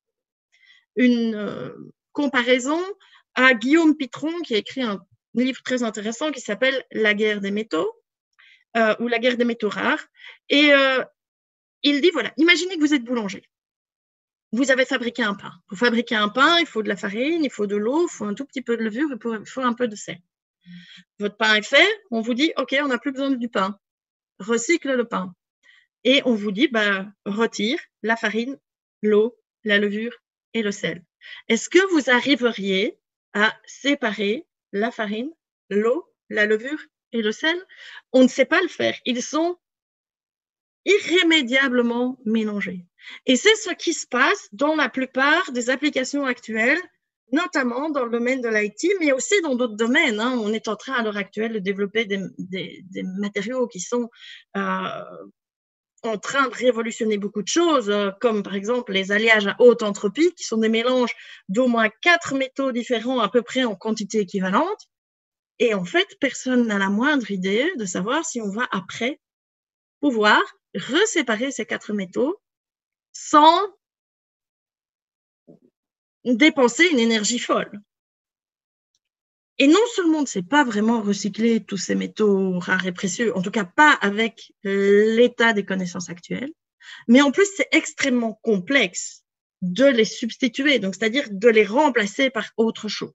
une euh, comparaison à Guillaume Pitron qui a écrit un livre très intéressant qui s'appelle La guerre des métaux euh, ou La guerre des métaux rares. Et euh, il dit, voilà, imaginez que vous êtes boulanger. Vous avez fabriqué un pain. Pour fabriquer un pain, il faut de la farine, il faut de l'eau, il faut un tout petit peu de levure, il faut un peu de sel. Votre pain est fait, on vous dit, OK, on n'a plus besoin du pain. Recycle le pain. Et on vous dit, bah, retire la farine, l'eau, la levure et le sel. Est-ce que vous arriveriez à séparer la farine, l'eau, la levure et le sel? On ne sait pas le faire. Ils sont irrémédiablement mélangés. Et c'est ce qui se passe dans la plupart des applications actuelles, notamment dans le domaine de l'I T, mais aussi dans d'autres domaines. Hein. On est en train à l'heure actuelle de développer des, des, des matériaux qui sont euh, en train de révolutionner beaucoup de choses, euh, comme par exemple les alliages à haute entropie, qui sont des mélanges d'au moins quatre métaux différents à peu près en quantité équivalente. Et en fait, personne n'a la moindre idée de savoir si on va après pouvoir reséparer ces quatre métaux sans dépenser une énergie folle. Et non seulement on ne sait pas vraiment recycler tous ces métaux rares et précieux, en tout cas pas avec l'état des connaissances actuelles, mais en plus c'est extrêmement complexe de les substituer, donc c'est-à-dire de les remplacer par autre chose.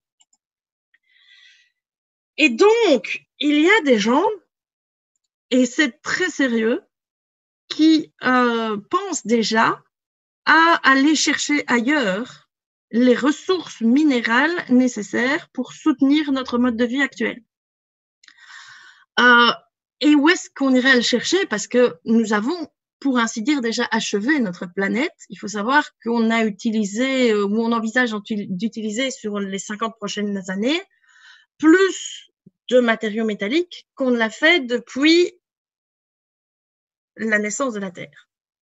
Et donc, il y a des gens, et c'est très sérieux, qui euh, pensent déjà à aller chercher ailleurs les ressources minérales nécessaires pour soutenir notre mode de vie actuel. Euh, et où est-ce qu'on irait le chercher? Parce que nous avons, pour ainsi dire, déjà achevé notre planète. Il faut savoir qu'on a utilisé, euh, ou on envisage d'utiliser sur les cinquante prochaines années, plus de matériaux métalliques qu'on l'a fait depuis la naissance de la Terre.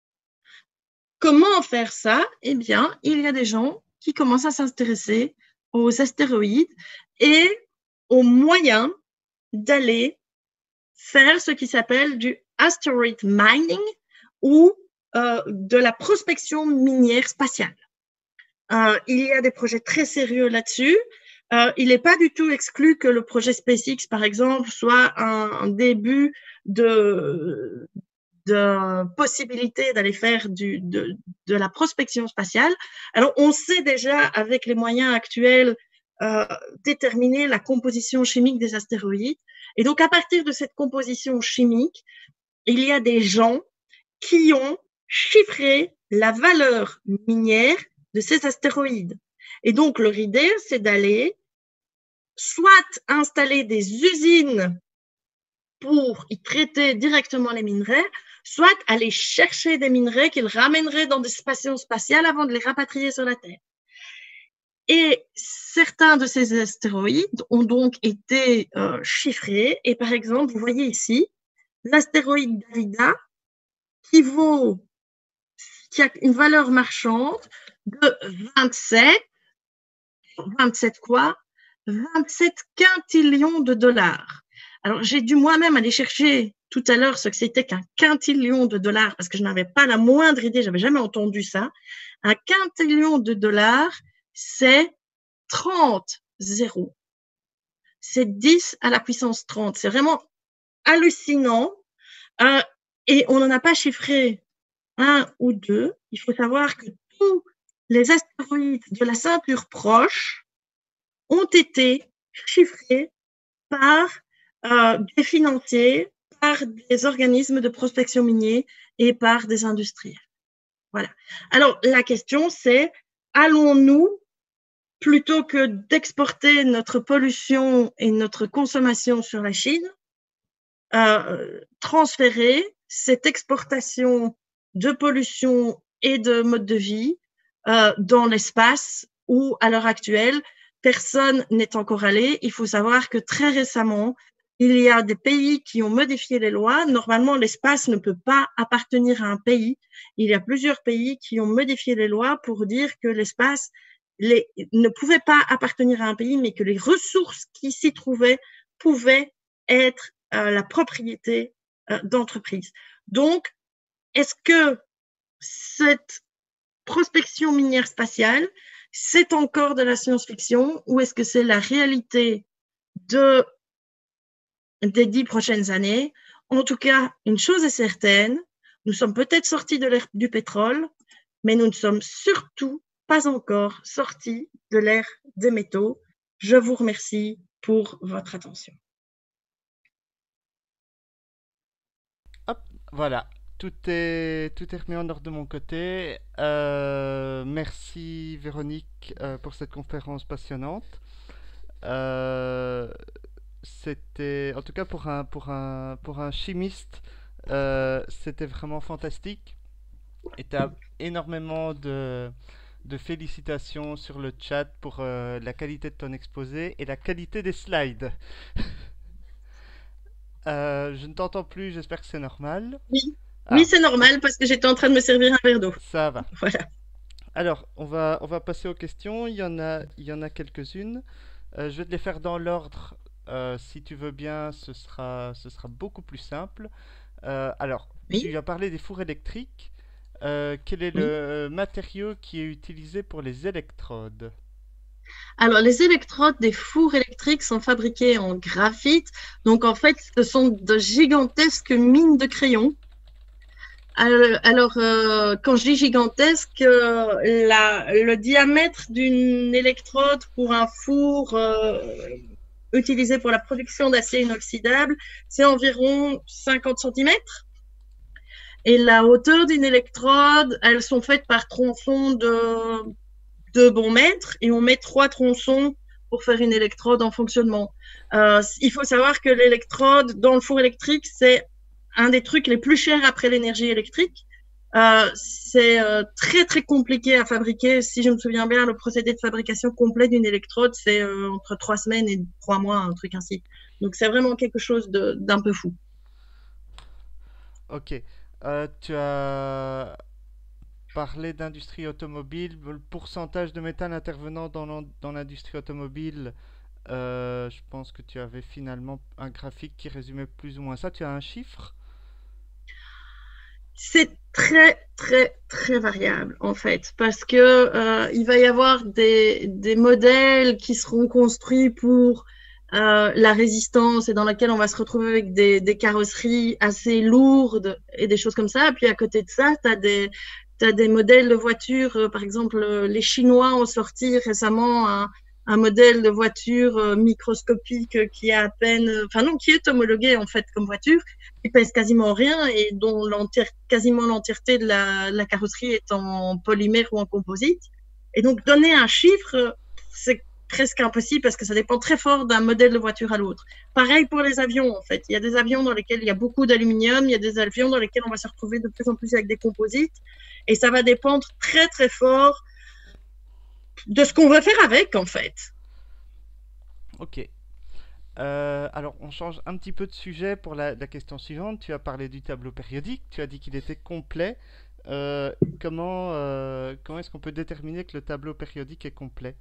Comment faire ça? Eh bien, il y a des gens qui commencent à s'intéresser aux astéroïdes et aux moyens d'aller faire ce qui s'appelle du asteroid mining ou euh, de la prospection minière spatiale. Euh, il y a des projets très sérieux là-dessus. Euh, il n'est pas du tout exclu que le projet SpaceX, par exemple, soit un, un début de, de possibilité d'aller faire du, de, de la prospection spatiale. Alors, on sait déjà, avec les moyens actuels, euh, déterminer la composition chimique des astéroïdes. Et donc, à partir de cette composition chimique, il y a des gens qui ont chiffré la valeur minière de ces astéroïdes. Et donc, leur idée, c'est d'aller soit installer des usines pour y traiter directement les minerais, soit aller chercher des minerais qu'ils ramèneraient dans des stations spatiales avant de les rapatrier sur la Terre. Et certains de ces astéroïdes ont donc été euh, chiffrés. Et par exemple, vous voyez ici l'astéroïde Davida qui vaut, qui a une valeur marchande de vingt-sept, vingt-sept quoi? vingt-sept quintillions de dollars. Alors, j'ai dû moi-même aller chercher tout à l'heure ce que c'était qu'un quintillion de dollars parce que je n'avais pas la moindre idée, j'avais jamais entendu ça. Un quintillion de dollars, c'est trente zéros. C'est dix à la puissance trente. C'est vraiment hallucinant. Euh, et on n'en a pas chiffré un ou deux. Il faut savoir que tous les astéroïdes de la ceinture proche ont été chiffrés par euh, des financiers, par des organismes de prospection minier et par des industriels. Voilà. Alors, la question, c'est, allons-nous, plutôt que d'exporter notre pollution et notre consommation sur la Chine, euh, transférer cette exportation de pollution et de mode de vie euh, dans l'espace où, à l'heure actuelle, personne n'est encore allé. Il faut savoir que très récemment, il y a des pays qui ont modifié les lois. Normalement, l'espace ne peut pas appartenir à un pays. Il y a plusieurs pays qui ont modifié les lois pour dire que l'espace les, ne pouvait pas appartenir à un pays, mais que les ressources qui s'y trouvaient pouvaient être euh, la propriété euh, d'entreprises. Donc, est-ce que cette prospection minière spatiale, c'est encore de la science-fiction ou est-ce que c'est la réalité de, des dix prochaines années? En tout cas, une chose est certaine, nous sommes peut-être sortis de l'ère du pétrole, mais nous ne sommes surtout pas encore sortis de l'ère des métaux. Je vous remercie pour votre attention. Hop, voilà. Tout est, tout est remis en ordre de mon côté. Euh, merci Véronique euh, pour cette conférence passionnante. Euh, C'était, en tout cas pour un, pour un, pour un chimiste, euh, c'était vraiment fantastique. Et tu as énormément de, de félicitations sur le chat pour euh, la qualité de ton exposé et la qualité des slides. Euh, je ne t'entends plus, j'espère que c'est normal. Oui, oui, Ah, c'est normal parce que j'étais en train de me servir un verre d'eau. ça va. Voilà. Alors, on va, on va passer aux questions. Il y en a, il y en a quelques-unes. Euh, je vais te les faire dans l'ordre. Euh, si tu veux bien, ce sera, ce sera beaucoup plus simple. Euh, alors, Oui, tu as parlé des fours électriques. Euh, quel est oui. le matériau qui est utilisé pour les électrodes? Alors, les électrodes des fours électriques sont fabriquées en graphite. Donc, en fait, ce sont de gigantesques mines de crayons. Alors, alors, euh, quand je dis gigantesque, euh, la- le diamètre d'une électrode pour un four euh, utilisé pour la production d'acier inoxydable, c'est environ cinquante centimètres. Et la hauteur d'une électrode, elles sont faites par tronçons de deux bons mètres et on met trois tronçons pour faire une électrode en fonctionnement. Euh, il faut savoir que l'électrode dans le four électrique, c'est un des trucs les plus chers après l'énergie électrique. Euh, c'est euh, très très compliqué à fabriquer. Si je me souviens bien, le procédé de fabrication complet d'une électrode, c'est euh, entre trois semaines et trois mois, un truc ainsi. Donc c'est vraiment quelque chose d'un peu fou. Ok. Euh, tu as parlé d'industrie automobile. Le pourcentage de métal intervenant dans l'in- dans l'industrie automobile, euh, je pense que tu avais finalement un graphique qui résumait plus ou moins ça. Tu as un chiffre? C'est très, très, très variable, en fait, parce que euh, il va y avoir des, des modèles qui seront construits pour euh, la résistance et dans laquelle on va se retrouver avec des, des carrosseries assez lourdes et des choses comme ça. Puis à côté de ça, tu as des, t'as des modèles de voitures, euh, par exemple, euh, les Chinois ont sorti récemment un, un modèle de voiture euh, microscopique euh, qui est à peine, enfin non, qui est homologué en fait comme voiture, qui pèse quasiment rien et dont l'entière, quasiment l'entièreté de la, la carrosserie est en polymère ou en composite. Et donc donner un chiffre, c'est presque impossible parce que ça dépend très fort d'un modèle de voiture à l'autre. Pareil pour les avions, en fait. Il y a des avions dans lesquels il y a beaucoup d'aluminium, il y a des avions dans lesquels on va se retrouver de plus en plus avec des composites. Et ça va dépendre très, très fort de ce qu'on veut faire avec, en fait. Ok. Euh, alors, on change un petit peu de sujet pour la, la question suivante. Tu as parlé du tableau périodique, tu as dit qu'il était complet. Euh, comment euh, comment est-ce qu'on peut déterminer que le tableau périodique est complet?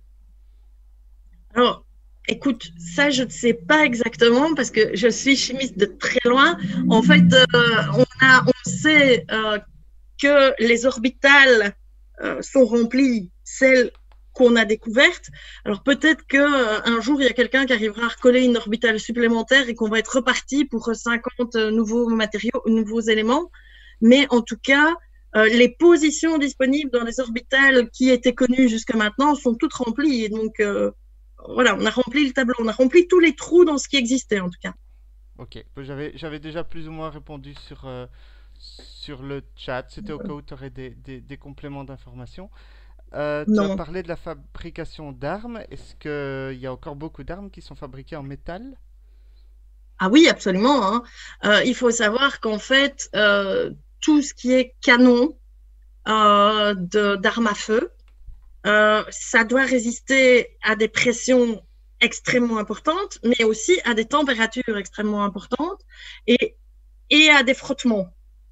Alors, écoute, ça, je ne sais pas exactement parce que je suis chimiste de très loin. En fait, euh, on, a, on sait euh, que les orbitales euh, sont remplies, celles qu'on a découvertes. Alors peut-être qu'un euh, jour, il y a quelqu'un qui arrivera à recoller une orbitale supplémentaire et qu'on va être reparti pour cinquante nouveaux matériaux, nouveaux éléments. Mais en tout cas, euh, les positions disponibles dans les orbitales qui étaient connues jusqu'à maintenant sont toutes remplies. Et donc, euh, voilà, on a rempli le tableau, on a rempli tous les trous dans ce qui existait en tout cas. Ok, j'avais j'avais déjà plus ou moins répondu sur, euh, sur le chat. C'était au cas où tu aurais des, des, des compléments d'information. Euh, tu as Non. parlé de la fabrication d'armes. Est-ce qu'il y a encore beaucoup d'armes qui sont fabriquées en métal? Ah oui, absolument, hein. Euh, il faut savoir qu'en fait, euh, tout ce qui est canon euh, de- d'armes à feu, euh, ça doit résister à des pressions extrêmement importantes, mais aussi à des températures extrêmement importantes et, et à des frottements.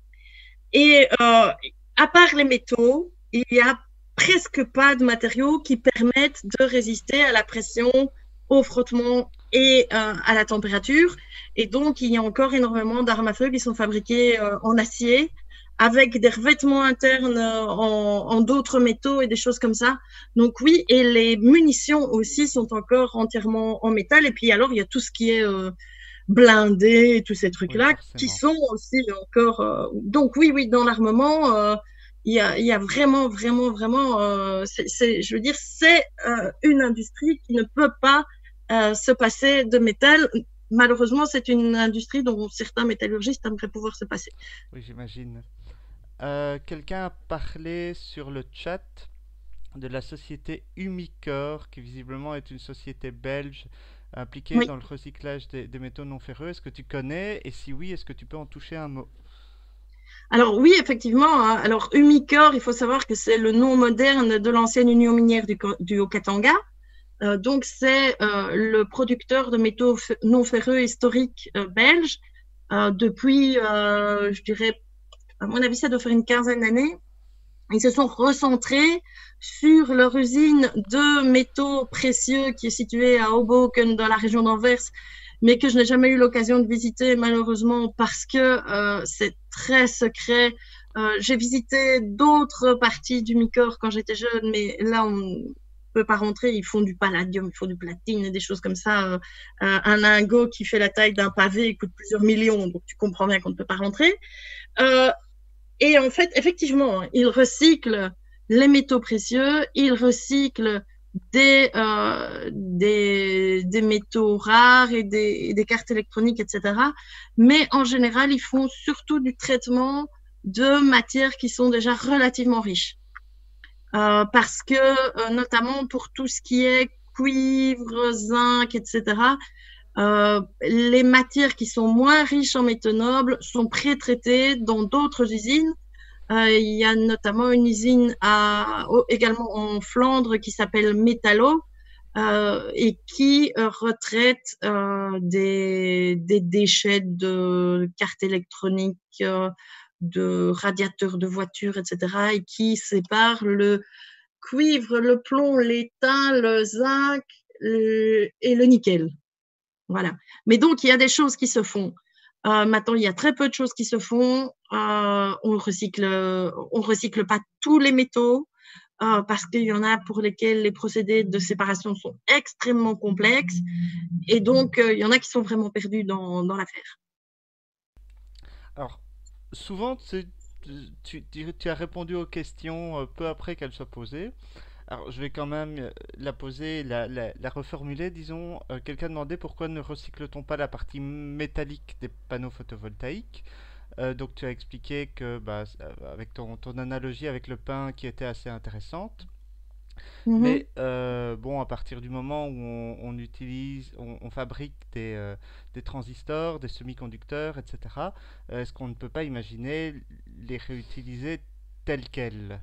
Et euh, à part les métaux, il y a presque pas de matériaux qui permettent de résister à la pression, au frottement et euh, à la température. Et donc, il y a encore énormément d'armes à feu qui sont fabriquées euh, en acier, avec des revêtements internes euh, en, en d'autres métaux et des choses comme ça. Donc oui, et les munitions aussi sont encore entièrement en métal. Et puis alors, il y a tout ce qui est euh, blindés et tous ces Oui, trucs-là qui forcément. sont aussi encore. Euh, donc oui, oui, dans l'armement, euh, il y a, il y a vraiment, vraiment, vraiment. Euh, c'est, c'est, je veux dire, c'est euh, une industrie qui ne peut pas euh, se passer de métal. Malheureusement, c'est une industrie dont certains métallurgistes aimeraient pouvoir se passer. Oui, j'imagine. Euh, quelqu'un a parlé sur le chat de la société Umicore, qui visiblement est une société belge impliquée Oui. dans le recyclage des, des métaux non ferreux. Est-ce que tu connais? Et si oui, est-ce que tu peux en toucher un mot? Alors oui, effectivement. Hein. Alors Umicore, il faut savoir que c'est le nom moderne de l'ancienne Union minière du, du Haut-Katanga. Euh, donc, c'est euh, le producteur de métaux non ferreux historiques euh, belge euh, depuis, euh, je dirais, à mon avis, ça doit faire une quinzaine d'années. Ils se sont recentrés sur leur usine de métaux précieux qui est située à Hoboken, dans la région d'Anvers, mais que je n'ai jamais eu l'occasion de visiter, malheureusement, parce que euh, c'est très secret. Euh, j'ai visité d'autres parties du Micor quand j'étais jeune, mais là, on, peut pas rentrer. Ils font du palladium, ils font du platine et des choses comme ça. Euh, euh, un lingot qui fait la taille d'un pavé coûte plusieurs millions, donc tu comprends bien qu'on ne peut pas rentrer. Euh, et en fait, effectivement, ils recyclent les métaux précieux, ils recyclent des, euh, des, des métaux rares et des, des cartes électroniques, et cetera. Mais en général, ils font surtout du traitement de matières qui sont déjà relativement riches. Euh, parce que, euh, notamment pour tout ce qui est cuivre, zinc, et cetera, euh, les matières qui sont moins riches en métaux nobles sont pré-traitées dans d'autres usines. Euh, il y a notamment une usine à, également en Flandre qui s'appelle Metallo euh, et qui euh, retraite euh, des, des déchets de cartes électroniques, euh, de radiateurs de voitures, et cetera, et qui sépare le cuivre, le plomb, l'étain, le zinc le, et le nickel. Voilà. Mais donc, il y a des choses qui se font. Euh, maintenant, il y a très peu de choses qui se font. Euh, on recycle, on recycle pas tous les métaux euh, parce qu'il y en a pour lesquels les procédés de séparation sont extrêmement complexes et donc euh, il y en a qui sont vraiment perdus dans, dans l'affaire. Alors, souvent, tu, tu, tu- tu as répondu aux questions euh, peu après qu'elles soient posées. Alors, je vais quand même euh, la poser, la, la, la reformuler. Disons, euh, quelqu'un demandait pourquoi ne recycle-t-on pas la partie métallique des panneaux photovoltaïques. Euh, donc, tu as expliqué que, bah, euh, avec ton, ton analogie avec le pain qui était assez intéressante. Mm-hmm. Mais euh, bon, à partir du moment où on, on utilise, on, on fabrique des, euh, des transistors, des semi-conducteurs, et cetera, euh, est-ce qu'on ne peut pas imaginer les réutiliser tels quels?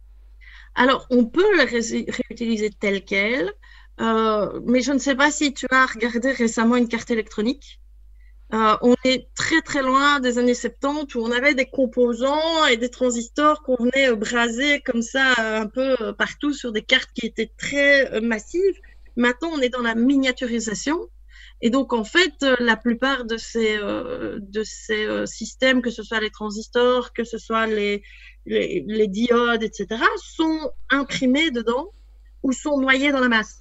Alors, on peut le ré- réutiliser tel quel, euh, mais je ne sais pas si tu as regardé récemment une carte électronique. Euh, on est très très loin des années soixante-dix où on avait des composants et des transistors qu'on venait euh, braser comme ça euh, un peu euh, partout sur des cartes qui étaient très euh, massives. Maintenant, on est dans la miniaturisation. Et donc, en fait, euh, la plupart de ces, euh, de ces euh, systèmes, que ce soit les transistors, que ce soit les, les, les diodes, et cetera, sont imprimés dedans ou sont noyés dans la masse.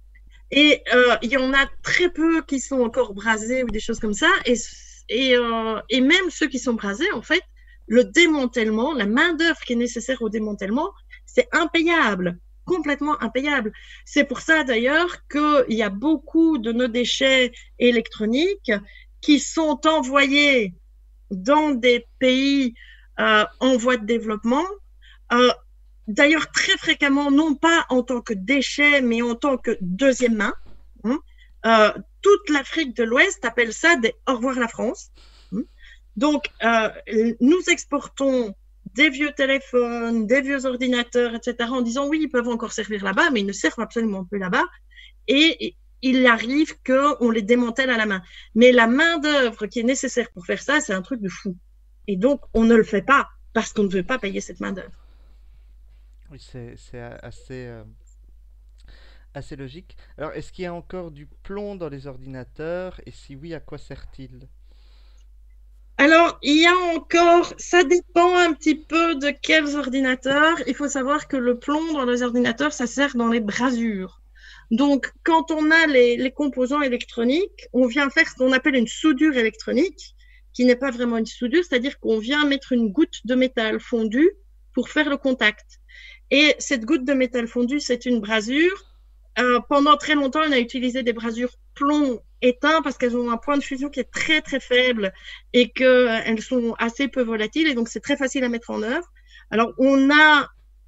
Et euh, il y en a très peu qui sont encore brasés ou des choses comme ça. Et, et, euh, et même ceux qui sont brasés, en fait, le démantèlement, la main-d'œuvre qui est nécessaire au démantèlement, c'est impayable, complètement impayable. C'est pour ça d'ailleurs qu'il y a beaucoup de nos déchets électroniques qui sont envoyés dans des pays euh, en voie de développement euh, d'ailleurs très fréquemment, non pas en tant que déchet, mais en tant que deuxième main. Hein. Euh, toute l'Afrique de l'Ouest appelle ça des au revoir la France. Hein. Donc, euh, nous exportons des vieux téléphones, des vieux ordinateurs, et cetera, en disant oui, ils peuvent encore servir là-bas, mais ils ne servent absolument plus là-bas. Et il arrive qu'on les démantèle à la main. Mais la main-d'œuvre qui est nécessaire pour faire ça, c'est un truc de fou. Et donc, on ne le fait pas parce qu'on ne veut pas payer cette main-d'œuvre. Oui, c'est c'est assez, euh, assez logique. Alors, est-ce qu'il y a encore du plomb dans les ordinateurs? Et si oui, à quoi sert-il? Alors, il y a encore, ça dépend un petit peu de quels ordinateurs. Il faut savoir que le plomb dans les ordinateurs, ça sert dans les brasures. Donc, quand on a les, les composants électroniques, on vient faire ce qu'on appelle une soudure électronique, qui n'est pas vraiment une soudure, c'est-à-dire qu'on vient mettre une goutte de métal fondu pour faire le contact. Et cette goutte de métal fondu, c'est une brasure. Euh, pendant très longtemps, on a utilisé des brasures plomb éteint parce qu'elles ont un point de fusion qui est très très faible et qu'elles euh, sont assez peu volatiles et donc c'est très facile à mettre en œuvre. Alors on a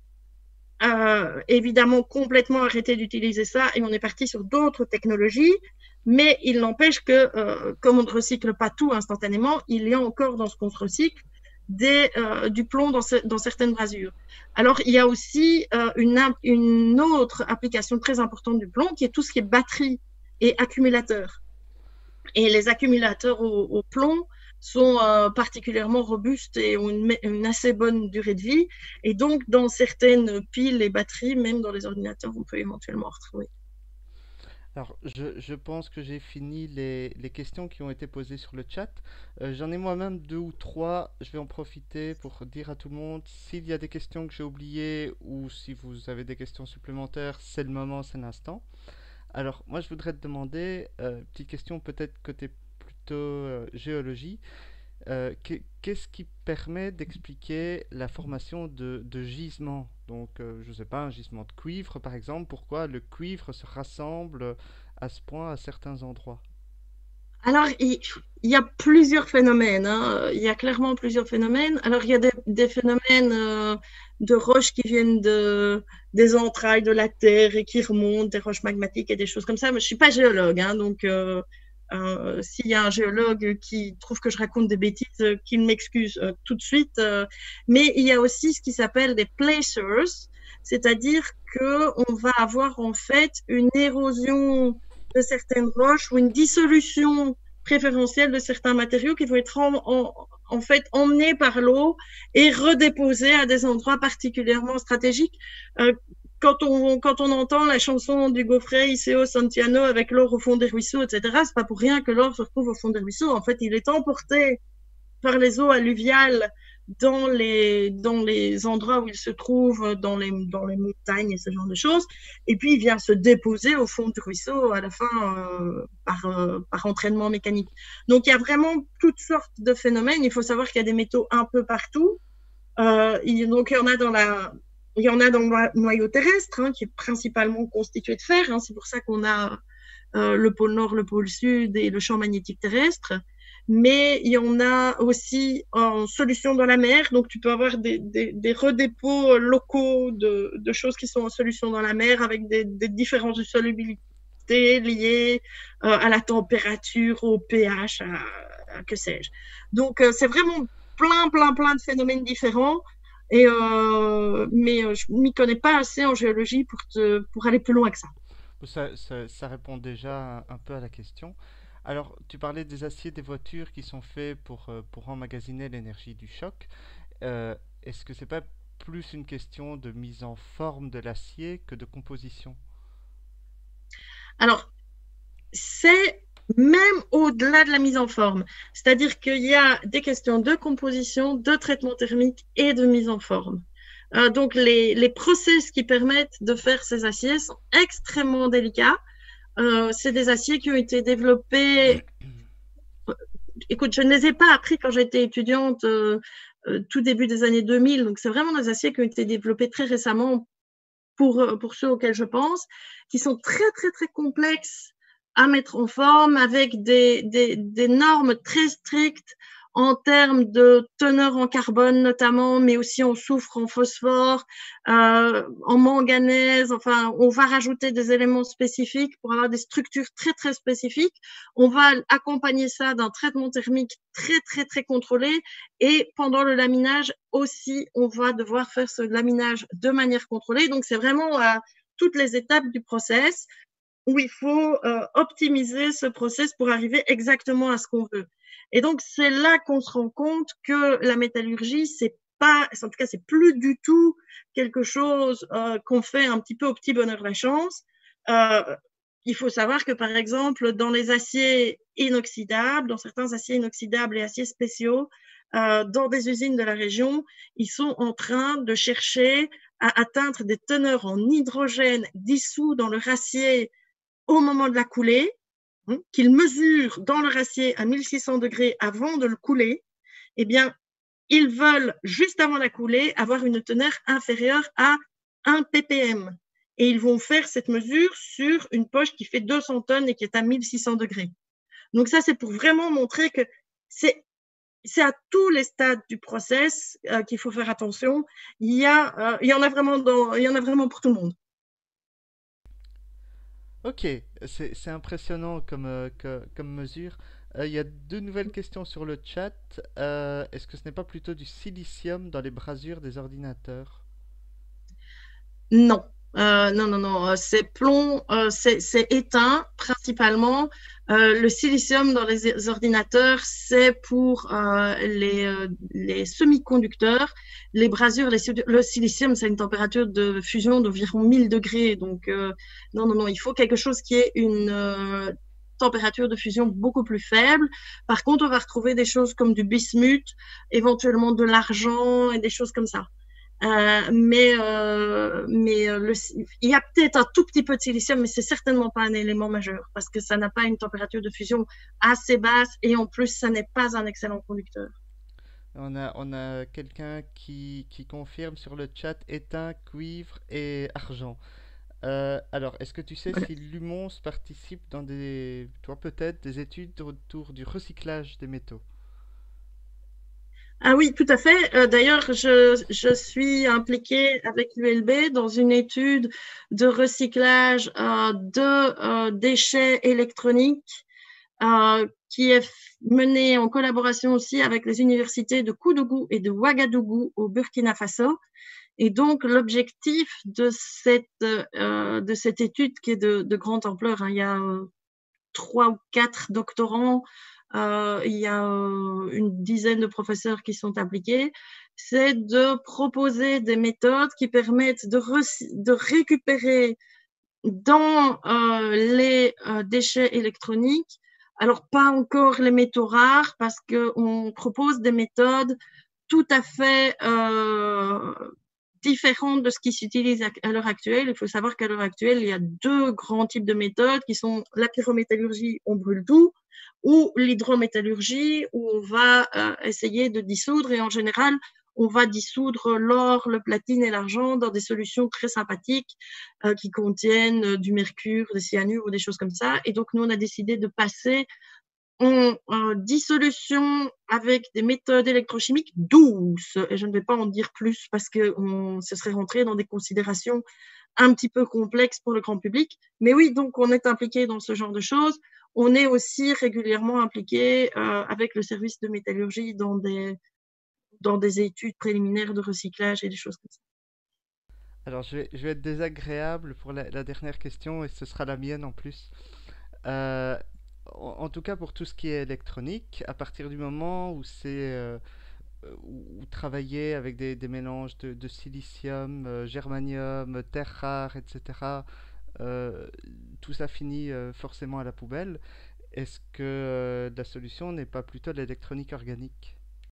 euh, évidemment complètement arrêté d'utiliser ça et on est parti sur d'autres technologies, mais il n'empêche que euh, comme on ne recycle pas tout instantanément, il y a encore dans ce qu'on se recycle des, euh, du plomb dans, ce, dans certaines brasures. Alors, il y a aussi euh, une, une autre application très importante du plomb qui est tout ce qui est batterie et accumulateurs. Et les accumulateurs au, au plomb sont euh, particulièrement robustes et ont une, une, assez bonne durée de vie. Et donc, dans certaines piles et batteries, même dans les ordinateurs, on peut éventuellement en retrouver. Alors, je, je pense que j'ai fini les, les questions qui ont été posées sur le chat. Euh, j'en ai moi-même deux ou trois. Je vais en profiter pour dire à tout le monde, s'il y a des questions que j'ai oubliées ou si vous avez des questions supplémentaires, c'est le moment, c'est l'instant. Alors, moi, je voudrais te demander, euh, petite question peut-être côté plutôt euh, géologie. Euh, qu'est- qu'est-ce qui permet d'expliquer la formation de, de gisements? Donc, euh, je ne sais pas, un gisement de cuivre, par exemple, pourquoi le cuivre se rassemble à ce point à certains endroits? Alors, il, il y a plusieurs phénomènes, hein. Il y a clairement plusieurs phénomènes. Alors, il y a des, des phénomènes euh, de roches qui viennent de, des entrailles de la Terre et qui remontent, des roches magmatiques et des choses comme ça. Mais je suis pas géologue, hein, donc euh, euh, s'il y a un géologue qui trouve que je raconte des bêtises, euh, qu'il m'excuse euh, tout de suite. euh. Mais il y a aussi ce qui s'appelle des placers, c'est-à-dire que on va avoir en fait une érosion de certaines roches ou une dissolution préférentielle de certains matériaux qui vont être en, en, en fait emmenés par l'eau et redéposés à des endroits particulièrement stratégiques. Euh, quand on, quand on entend la chanson du Gaufret, Iseo Santiano avec l'or au fond des ruisseaux, et cetera, c'est pas pour rien que l'or se retrouve au fond des ruisseaux. En fait, il est emporté par les eaux alluviales dans les, dans les endroits où il se trouve, dans les, dans les montagnes et ce genre de choses. Et puis, il vient se déposer au fond du ruisseau à la fin euh, par, euh, par entraînement mécanique. Donc, il y a vraiment toutes sortes de phénomènes. Il faut savoir qu'il y a des métaux un peu partout. Euh, il, donc, il y en a dans la, il y en a dans le noyau terrestre, hein, qui est principalement constitué de fer. Hein. C'est pour ça qu'on a euh, le pôle Nord, le pôle Sud et le champ magnétique terrestre. Mais il y en a aussi en solution dans la mer. Donc, tu peux avoir des, des, des redépôts locaux de, de choses qui sont en solution dans la mer avec des, des différences de solubilité liées euh, à la température, au pH, à, à que sais-je. Donc, euh, c'est vraiment plein, plein, plein de phénomènes différents. Et euh, mais euh, je m'y connais pas assez en géologie pour te, pour aller plus loin que ça. Ça, ça- ça répond déjà un, un peu à la question. Alors, tu parlais des aciers des voitures qui sont faits pour, euh, pour emmagasiner l'énergie du choc. Euh, Est-ce que c'est pas plus une question de mise en forme de l'acier que de composition? Alors, c'est même au-delà de la mise en forme. C'est-à-dire qu'il y a des questions de composition, de traitement thermique et de mise en forme. Euh, donc, les, les process qui permettent de faire ces aciers sont extrêmement délicats. Euh, c'est des aciers qui ont été développés. Écoute, je ne les ai pas appris quand j'étais étudiante euh, euh, tout début des années deux mille. Donc, c'est vraiment des aciers qui ont été développés très récemment pour, euh, pour ceux auxquels je pense, qui sont très, très, très complexes à mettre en forme avec des, des, des normes très strictes en termes de teneur en carbone notamment, mais aussi en soufre, en phosphore, euh, en manganèse. Enfin, on va rajouter des éléments spécifiques pour avoir des structures très, très spécifiques. On va accompagner ça d'un traitement thermique très, très, très contrôlé. Et pendant le laminage aussi, on va devoir faire ce laminage de manière contrôlée. Donc, c'est vraiment à toutes les étapes du process où il faut euh, optimiser ce process pour arriver exactement à ce qu'on veut. Et donc, c'est là qu'on se rend compte que la métallurgie, c'est pas, en tout cas, c'est plus du tout quelque chose euh, qu'on fait un petit peu au petit bonheur la chance. Euh, il faut savoir que, par exemple, dans les aciers inoxydables, dans certains aciers inoxydables et aciers spéciaux, euh, dans des usines de la région, ils sont en train de chercher à atteindre des teneurs en hydrogène dissous dans leur acier au moment de la coulée, hein, qu'ils mesurent dans leur acier à mille six cents degrés avant de le couler, eh bien, ils veulent, juste avant la coulée, avoir une teneur inférieure à un ppm. Et ils vont faire cette mesure sur une poche qui fait deux cents tonnes et qui est à mille six cents degrés. Donc ça, c'est pour vraiment montrer que c'est c'est à tous les stades du process euh, qu'il faut faire attention. Il y a, euh, il y en a vraiment dans, il y en a vraiment pour tout le monde. Ok, c'est c'est impressionnant comme, euh, que- comme mesure. Euh, Il y a deux nouvelles questions sur le chat. Euh, est-ce que ce n'est pas plutôt du silicium dans les brasures des ordinateurs? Non. Euh, non, non, non, euh, c'est plomb, euh, c'est c'est éteint principalement. Euh, le silicium dans les ordinateurs, c'est pour euh, les, euh, les semi-conducteurs. Les brasures, les, le silicium, c'est une température de fusion d'environ mille degrés. Donc, euh, non, non, non, il faut quelque chose qui ait une euh, température de fusion beaucoup plus faible. Par contre, on va retrouver des choses comme du bismuth, éventuellement de l'argent et des choses comme ça. Euh, mais euh, mais euh, le, il y a peut-être un tout petit peu de silicium, mais c'est certainement pas un élément majeur parce que ça n'a pas une température de fusion assez basse et en plus, ça n'est pas un excellent conducteur. On a, on a quelqu'un qui, qui confirme sur le chat étain, cuivre et argent. Euh, alors, est-ce que tu sais Voilà. si l'U M O S participe dans des, toi peut-être, des études autour du recyclage des métaux? Ah oui, tout à fait. Euh, D'ailleurs, je, je suis impliquée avec l'U L B dans une étude de recyclage euh, de euh, déchets électroniques euh, qui est menée en collaboration aussi avec les universités de Koudougou et de Ouagadougou au Burkina Faso. Et donc, l'objectif de cette, euh, de cette étude qui est de, de grande ampleur, hein, il y a euh, trois ou quatre doctorants, euh, il y a euh, une dizaine de professeurs qui sont impliqués, c'est de proposer des méthodes qui permettent de, de récupérer dans euh, les euh, déchets électroniques, alors pas encore les métaux rares, parce qu'on propose des méthodes tout à fait euh, différentes de ce qui s'utilise à l'heure actuelle. Il faut savoir qu'à l'heure actuelle, il y a deux grands types de méthodes qui sont la pyrométallurgie, on brûle tout, ou l'hydrométallurgie, où on va euh, essayer de dissoudre, et en général, on va dissoudre l'or, le platine et l'argent dans des solutions très sympathiques euh, qui contiennent euh, du mercure, des cyanures ou des choses comme ça. Et donc, nous, on a décidé de passer en, en dissolution avec des méthodes électrochimiques douces. Et je ne vais pas en dire plus parce que on, ce serait rentrer dans des considérations un petit peu complexes pour le grand public. Mais oui, donc on est impliqué dans ce genre de choses. On est aussi régulièrement impliqué euh, avec le service de métallurgie dans des, dans des études préliminaires de recyclage et des choses comme ça. Alors, je vais, je vais être désagréable pour la, la dernière question et ce sera la mienne en plus. Euh, en, en tout cas, pour tout ce qui est électronique, à partir du moment où c'est euh, où, où travailler avec des, des mélanges de, de silicium, euh, germanium, terres rares, et cetera, euh, tout ça finit euh, forcément à la poubelle. Est-ce que euh, la solution n'est pas plutôt l'électronique organique?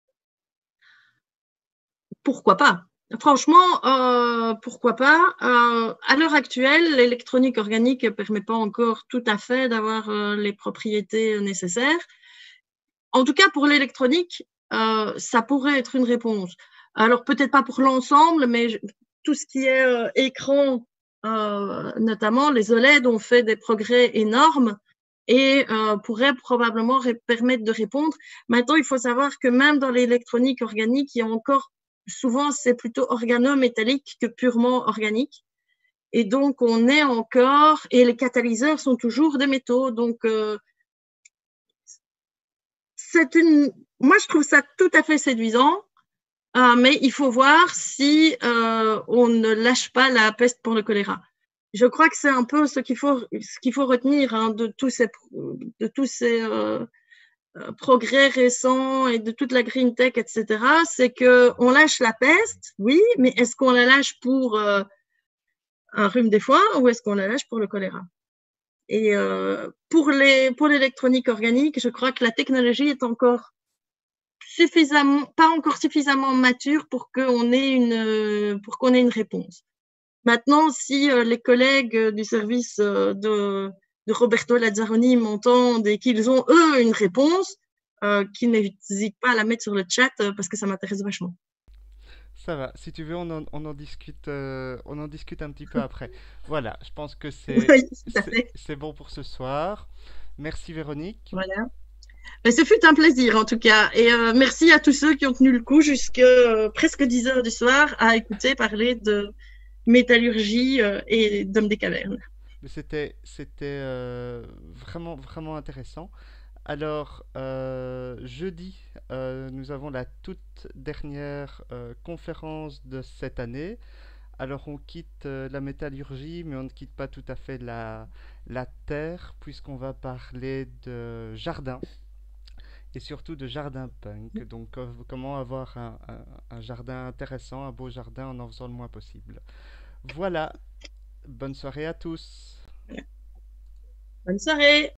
Pourquoi pas? Franchement, euh, pourquoi pas? Euh, à l'heure actuelle, l'électronique organique ne permet pas encore tout à fait d'avoir euh, les propriétés nécessaires. En tout cas, pour l'électronique, euh, ça pourrait être une réponse. Alors, peut-être pas pour l'ensemble, mais je, tout ce qui est euh, écran, euh, notamment les O L E D, ont fait des progrès énormes et euh, pourraient probablement permettre de répondre. Maintenant, il faut savoir que même dans l'électronique organique, il y a encore, souvent, c'est plutôt organométallique que purement organique. Et donc, on est encore, et les catalyseurs sont toujours des métaux. Donc, euh, c'est une, moi, je trouve ça tout à fait séduisant, euh, mais il faut voir si euh, on ne lâche pas la peste pour le choléra. Je crois que c'est un peu ce qu'il faut, ce qu'il faut retenir hein, de tous ces, de tous ces euh, progrès récents et de toute la green tech, et cetera. C'est que on lâche la peste, oui, mais est-ce qu'on la lâche pour euh, un rhume des foins ou est-ce qu'on la lâche pour le choléra? Et euh, pour les pour l'électronique organique, je crois que la technologie est encore suffisamment, pas encore suffisamment mature pour qu'on ait une, pour qu'on ait une réponse. Maintenant, si euh, les collègues du service euh, de, de Roberto Lazzaroni m'entendent et qu'ils ont eux une réponse, euh, qu'ils n'hésitent pas à la mettre sur le chat euh, parce que ça m'intéresse vachement. Ça va, si tu veux, on en, on en discute, euh, on en discute un petit peu après. Voilà, je pense que c'est, Oui, tout à c'est, fait. c'est bon pour ce soir. Merci Véronique. Voilà. Mais ce fut un plaisir en tout cas. Et euh, merci à tous ceux qui ont tenu le coup jusqu'à euh, presque dix heures du soir à écouter parler de métallurgie euh, et d'hommes des cavernes. Mais C'était, c'était euh, vraiment, vraiment intéressant. Alors, euh, jeudi, euh, nous avons la toute dernière euh, conférence de cette année Alors on quitte euh, la métallurgie, mais on ne quitte pas tout à fait la, la terre, puisqu'on va parler de jardin, et surtout de jardin punk. Donc euh, comment avoir un, un- un jardin intéressant, un beau jardin en en faisant le moins possible. Voilà, bonne soirée à tous. Bonne soirée!